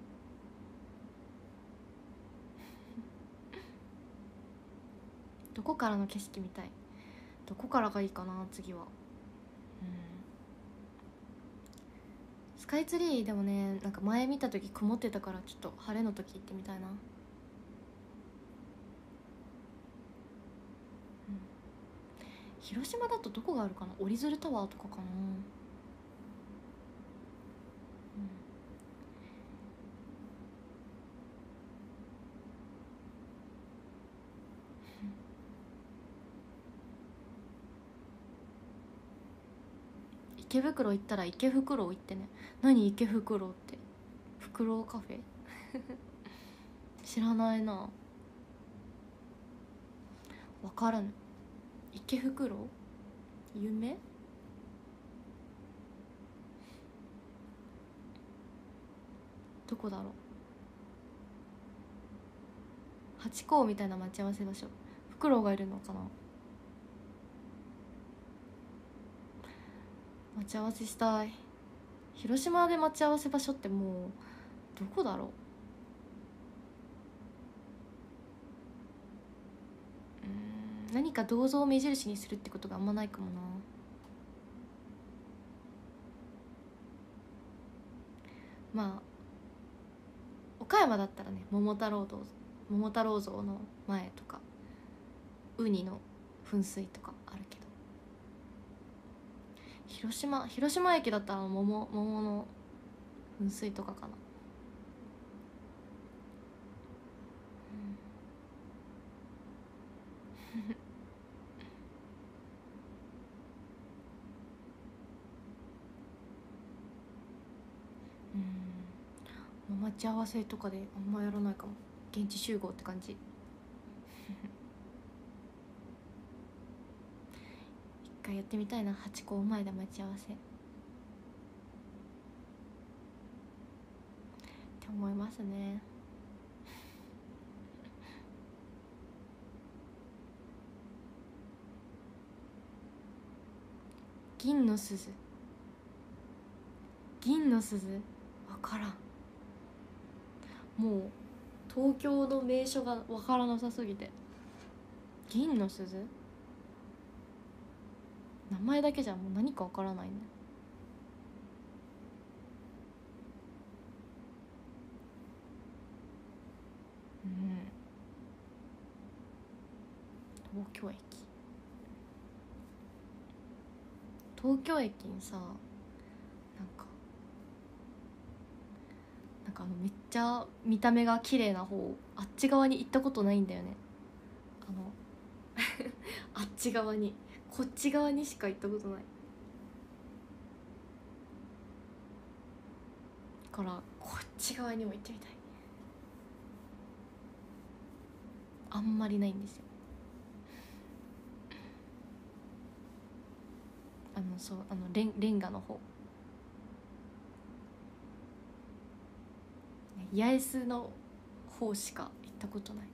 どこからの景色見たい。どこからがいいかな次は。うんスカイツリーでもねなんか前見た時曇ってたからちょっと晴れの時行ってみたいな。うん広島だとどこがあるかな。折り鶴タワーとかかな。池袋行ったら池袋行ってね。何池袋って。フクロウカフェ知らないな。わからぬ。池袋有名。どこだろう。ハチ公みたいな待ち合わせ場所。フクロウがいるのかな。待ち合わせしたい。広島で待ち合わせ場所ってもうどこだろう。うーん何か銅像を目印にするってことがあんまないかもな。まあ岡山だったらね桃太郎像桃太郎像の前とかウニの噴水とかあるけど、広島広島駅だったら桃桃の噴水とかかな。うん待ち合わせとかであんまやらないかも。現地集合って感じ一回やってみたいな。ハチ公前で待ち合わせって思いますね。銀の鈴銀の鈴分からん。もう東京の名所が分からなさすぎて。銀の鈴名前だけじゃもう何か分からないんだよ。うん東京駅東京駅にさなんかなんかあのめっちゃ見た目が綺麗な方あっち側に行ったことないんだよね。あのあっち側にこっち側にしか行ったことないからこっち側にも行ってみたい。あんまりないんですよ。あのそうあのレンレンガの方、八重洲の方しか行ったことない。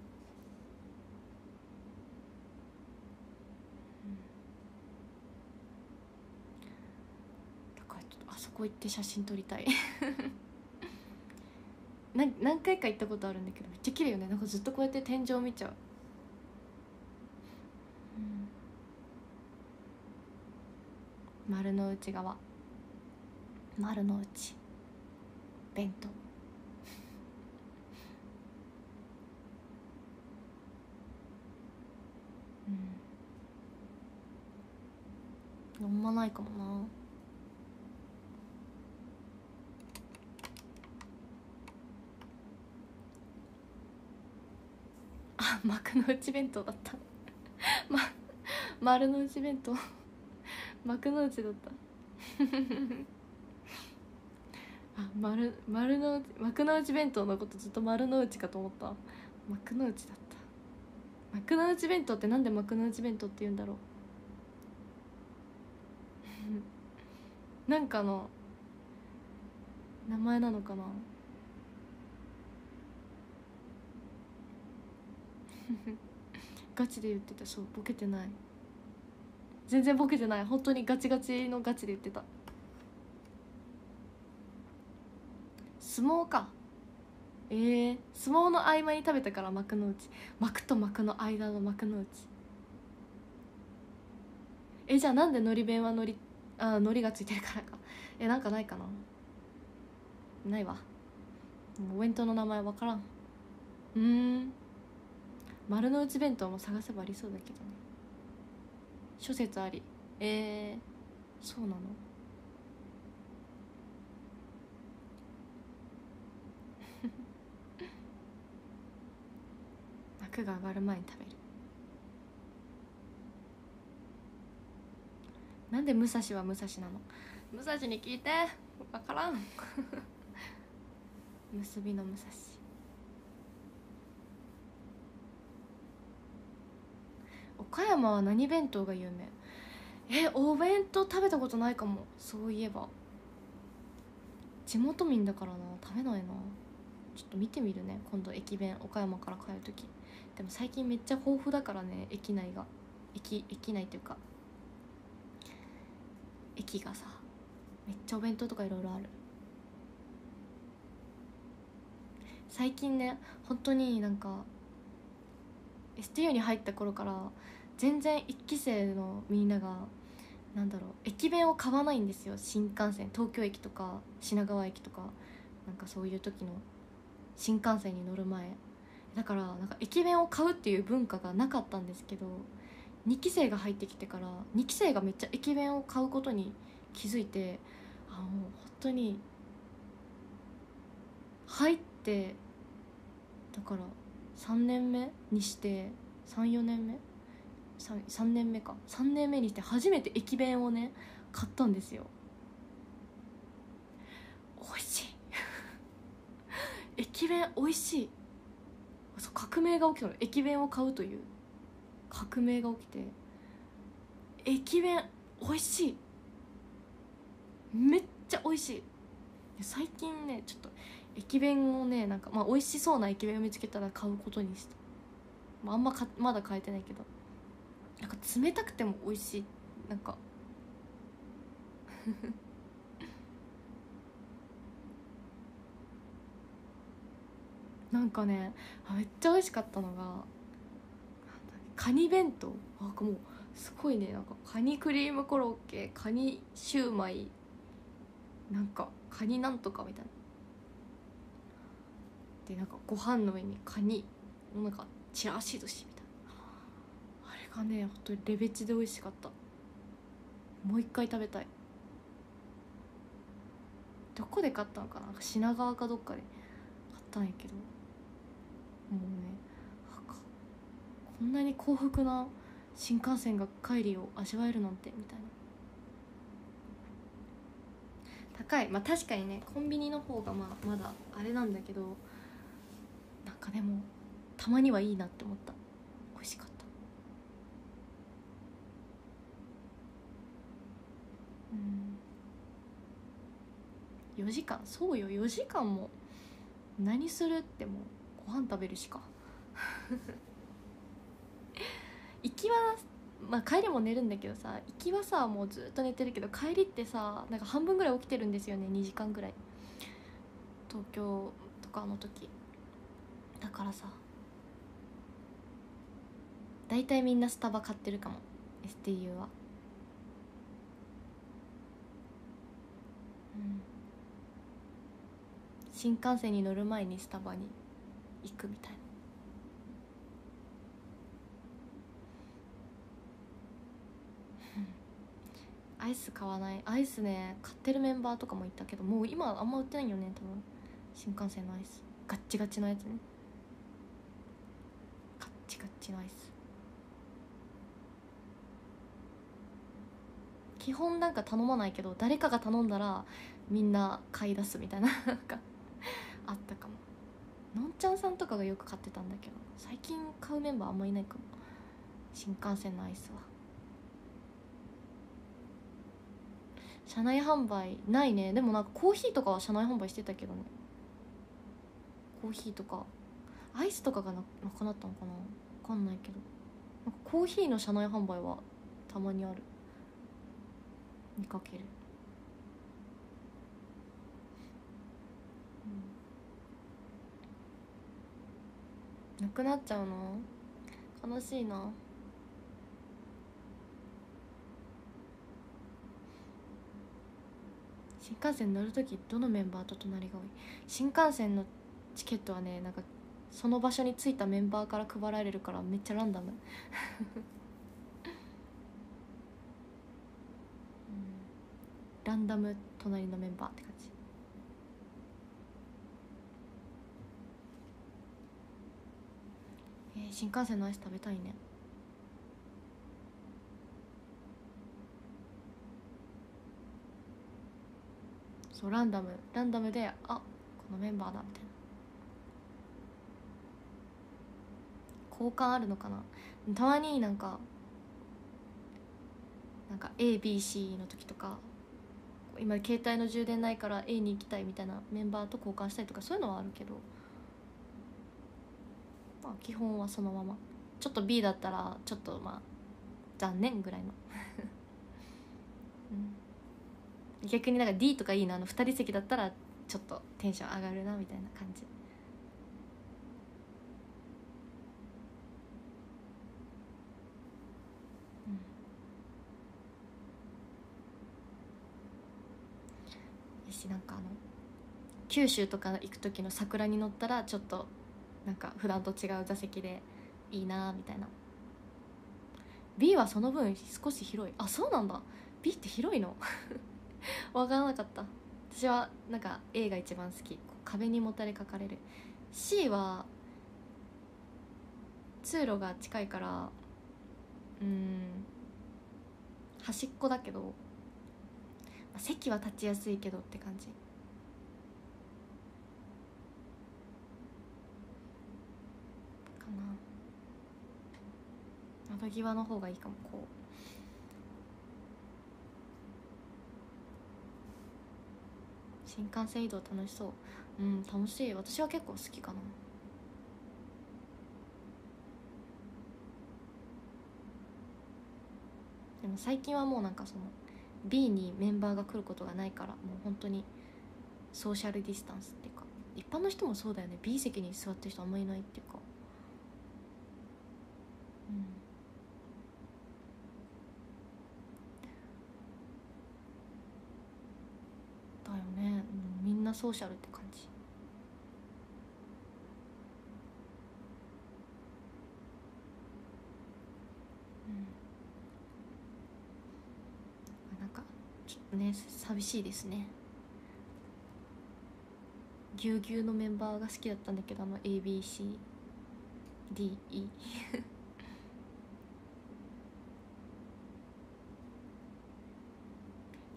だからちょっとあそこ行って写真撮りたいな何回か行ったことあるんだけどめっちゃ綺麗よね。なんかずっとこうやって天井見ちゃう、うん、丸の内側、丸の内弁当うんあんまないかもな。あ、幕の内弁当だったま、丸の内弁当幕の内だったあ、丸、丸の内、幕の内弁当のことずっと丸の内かと思った。幕の内だった。幕の内弁当ってなんで幕の内弁当って言うんだろうなんかの名前なのかなガチで言ってた。そう、ボケてない、全然ボケてない、本当にガチガチのガチで言ってた。相撲か。えー、相撲の合間に食べたから幕の内、幕と幕の間の幕の内。え、じゃあなんでのり弁はのり、あ、のりがついてるからか。え、なんかないかな。ないわ、お弁当の名前わからん。うーん、丸の内弁当も探せばありそうだけどね。諸説あり。えー、そうなの幕が上がる前に食べる。なんで武蔵は武蔵なの。武蔵に聞いて、わからん結びの武蔵。岡山は何弁当が有名。え、お弁当食べたことないかも。そういえば地元民だからな、食べないな。ちょっと見てみるね今度、駅弁岡山から帰るとき。でも最近めっちゃ豊富だからね、駅内が駅駅内っていうか駅がさ、めっちゃお弁当とかいろいろある。最近ね、本当になんか エスティーユー に入った頃から全然一期生のみんながなんだろう、駅弁を買わないんですよ。新幹線、東京駅とか品川駅とか、なんかそういう時の新幹線に乗る前だから、なんか駅弁を買うっていう文化がなかったんですけど、にき生が入ってきてからにき生がめっちゃ駅弁を買うことに気づいて、あ、もう本当に入ってだからさんねんめにして、さん、よねんめ 3, 3年目かさんねんめにして初めて駅弁をね買ったんですよ。美味しい駅弁美味しい。そう、革命が起きたの。駅弁を買うという革命が起きて、駅弁美味しい、めっちゃ美味しい。最近ねちょっと駅弁をね、なんかまあ美味しそうな駅弁を見つけたら買うことにした。まあ、あんまかまだ買えてないけど、なんか冷たくても美味しい。なんかなんかね、めっちゃ美味しかったのがカニ弁当。なんかもうすごいね、なんかカニクリームコロッケ、カニシューマイ、なんかカニなんとかみたいなで、なんかご飯の上にカニなんかちらし寿司みたいな、あれがね本当にレベチで美味しかった。もう一回食べたい。どこで買ったのかな、なんか品川かどっかで買ったんやけど、もうね、なんかこんなに幸福な新幹線が帰りを味わえるなんてみたいな。高い、まあ確かにね、コンビニの方がまあまだあれなんだけど、なんかでもたまにはいいなって思った。美味しかった。うん、よじかん、そうよ、よじかんも何するってもうご飯食べるしか行きはまあ帰りも寝るんだけどさ、行きはさもうずっと寝てるけど、帰りってさなんか半分ぐらい起きてるんですよね。にじかんぐらい、東京とかの時だからさ、だいたいみんなスタバ買ってるかも エスティーユー は。うん、新幹線に乗る前にスタバに行くみたいな。アイス買わない。アイスね、買ってるメンバーとかもいたけど、もう今あんま売ってないよね多分。新幹線のアイスガッチガチのやつね、ガッチガチのアイス。基本なんか頼まないけど、誰かが頼んだらみんな買い出すみたいななんかあったかも。のんちゃんさんとかがよく買ってたんだけど、最近買うメンバーあんまいないかも、新幹線のアイスは。車内販売ないね。でもなんかコーヒーとかは車内販売してたけどね。コーヒーとかアイスとかが な, なくなったのかな、分かんないけど、なんかコーヒーの車内販売はたまにある、見かける。うん、なくなっちゃうの悲しいな。新幹線乗るときどのメンバーと隣が多い？新幹線のチケットはね、なんかその場所に着いたメンバーから配られるからめっちゃランダムうん、ランダム隣のメンバーって感じ。えー、新幹線のアイス食べたいね。そう、ランダムランダムで、あ、このメンバーだみたいな。交換あるのかな。たまになんかなんか エービーシー の時とか、今携帯の充電ないから A に行きたいみたいなメンバーと交換したりとか、そういうのはあるけど、まあ基本はそのまま。ちょっと B だったらちょっとまあ残念ぐらいのうん、逆になんか D とかいいな、あのふたり席だったらちょっとテンション上がるなみたいな感じ。うん、し、なんかあの九州とか行く時の桜に乗ったらちょっとなんか普段と違う座席でいいなみたいな。 B はその分少し広い。あ、そうなんだ、 B って広いの分からなかった。私はなんか A が一番好き、こう壁にもたれかかれる。 C は通路が近いから、うーん、端っこだけど、まあ席は立ちやすいけどって感じかな。窓際の方がいいかも。こう新幹線移動楽しそう。うん、楽しい。私は結構好きかな。でも最近はもうなんかその B にメンバーが来ることがないから、もう本当にソーシャルディスタンスっていうか、一般の人もそうだよね。 B 席に座ってる人あんまりいないっていうか、うん、だよね、うん、みんなソーシャルって感じ。うん、なんかちょっとね寂しいですね。ぎゅうぎゅうのメンバーが好きだったんだけど、あの エービーシーディーイー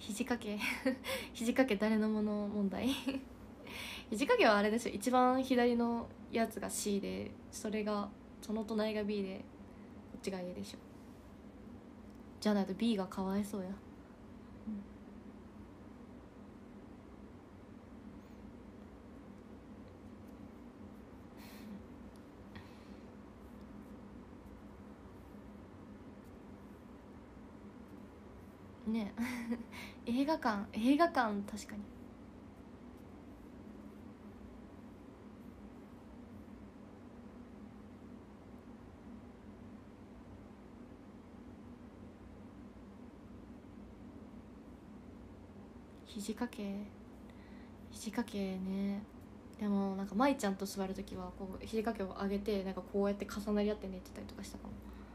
肘掛け肘掛け誰のもの問題肘掛けはあれですよ、一番左のやつが C で、それがその隣が B でこっちが A でしょ。じゃないと B がかわいそうや、うん、ね映画館映画館確かに肘掛け肘掛けね。でもなんか舞ちゃんと座るときはこう肘掛けを上げてなんかこうやって重なり合って寝てたりとかしたかも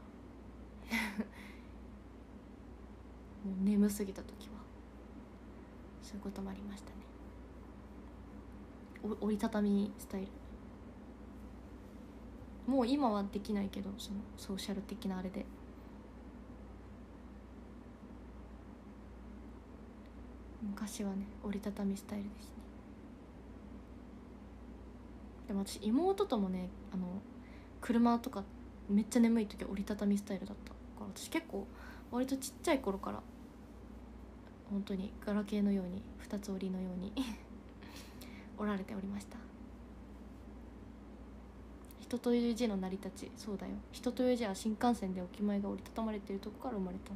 もう眠すぎたときはそういうこともありましたね。お折りたたみスタイル、もう今はできないけど、そのソーシャル的なあれで昔はね折りたたみスタイルですね。でも私妹ともね、あの車とかめっちゃ眠い時は折りたたみスタイルだったから、私結構割とちっちゃい頃から本当にガラケーのように二つ折りのように折られておりました。人という字の成り立ち、そうだよ、人という字は新幹線でおきまいが折りたたまれているとこから生まれた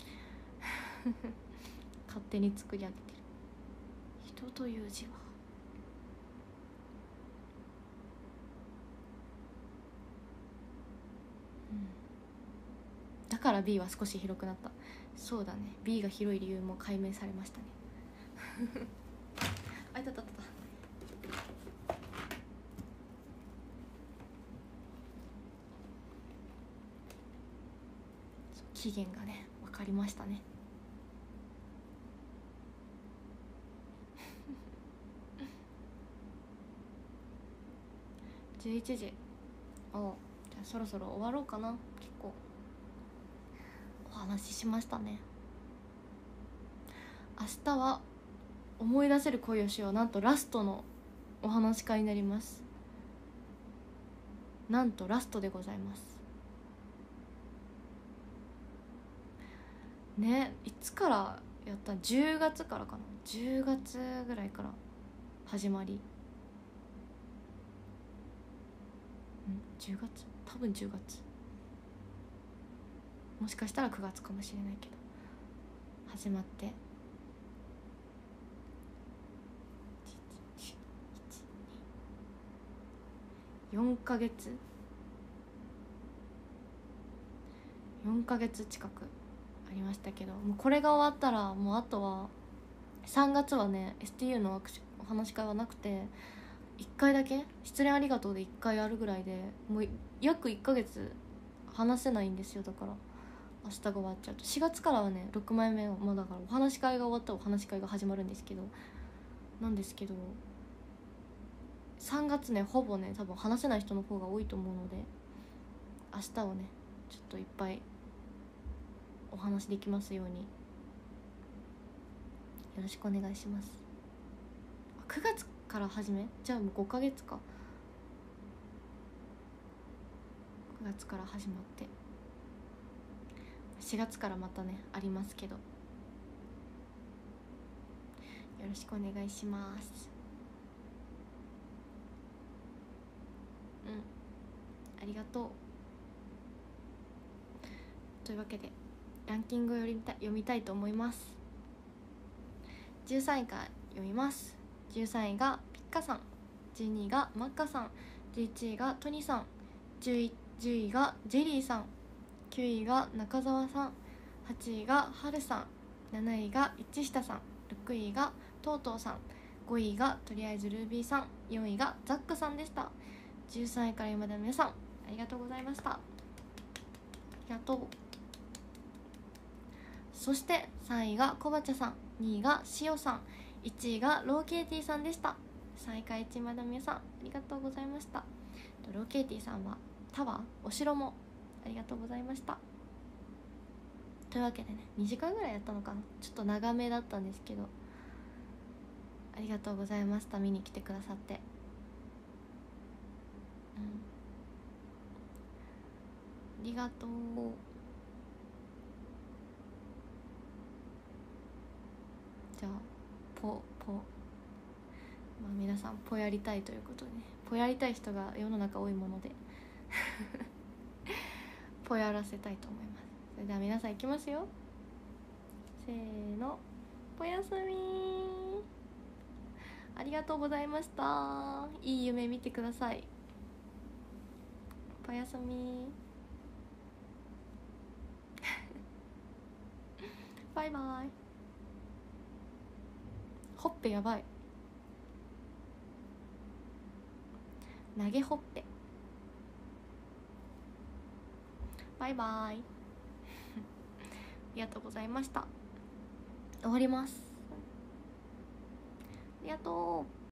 勝手に作り上げてる。人という字はだから B は少し広くなった。そうだね、 B が広い理由も解明されましたねあいたたたた期限がね分かりましたねじゅういちじ、おじゃあそろそろ終わろうかな。結構お話ししましたね。明日は思い出せる恋をしよう、なんとラストのお話し会になります。なんとラストでございますね。いつからやった？じゅうがつからかな、じゅうがつぐらいから始まり、んじゅうがつ、多分じゅうがつ、もしかしたらくがつかもしれないけど始まってよんかげつよんかげつ近くありましたけど、もうこれが終わったらもうあとはさんがつはね エスティーユー のお話し会はなくて、いっかいだけ失恋ありがとうでいっかいあるぐらいで、もう約いっかげつ話せないんですよ。だから明日が終わっちゃうとしがつからはねろくまいめを、まあ、だからお話し会が終わったらお話し会が始まるんですけどなんですけどさんがつねほぼね多分話せない人の方が多いと思うので、明日をねちょっといっぱいお話できますようによろしくお願いします。くがつから始め、じゃあもうごかげつか。くがつから始まってしがつからまたねありますけど、よろしくお願いします。うんありがとう。というわけでランキングを読みた読みたいと思います。じゅうさんいから読みます。じゅうさんいがピッカさん、じゅうにいがマッカさん、じゅういちいがトニさん、じゅういがジェリーさん、きゅういが中澤さん、はちいがはるさん、なないが一下さん、ろくいがとうとうさん、ごいがとりあえずルービーさん、よんいがザックさんでした。じゅうさんいから今までの皆さんありがとうございました。ありがとう。そしてさんいがこばちゃさん、にいがしおさん、いちいがローケーティーさんでした。さんいからいちいまでの皆さんありがとうございました。ローケーティーさんはタワーお城もありがとうございました。 というわけでね、にじかんぐらいやったのかな、ちょっと長めだったんですけど、ありがとうございました。見に来てくださって、うん、ありがとう。じゃあポポまあ皆さんポやりたいということでね、ポやりたい人が世の中多いものでポやらせたいと思います。それでは皆さんいきますよ、せーの、ぽやすみー。ありがとうございました。いい夢見てください。ぽやすみバイバイ。ほっぺやばい、投げほっぺ。バイバイありがとうございました。終わります。ありがとう。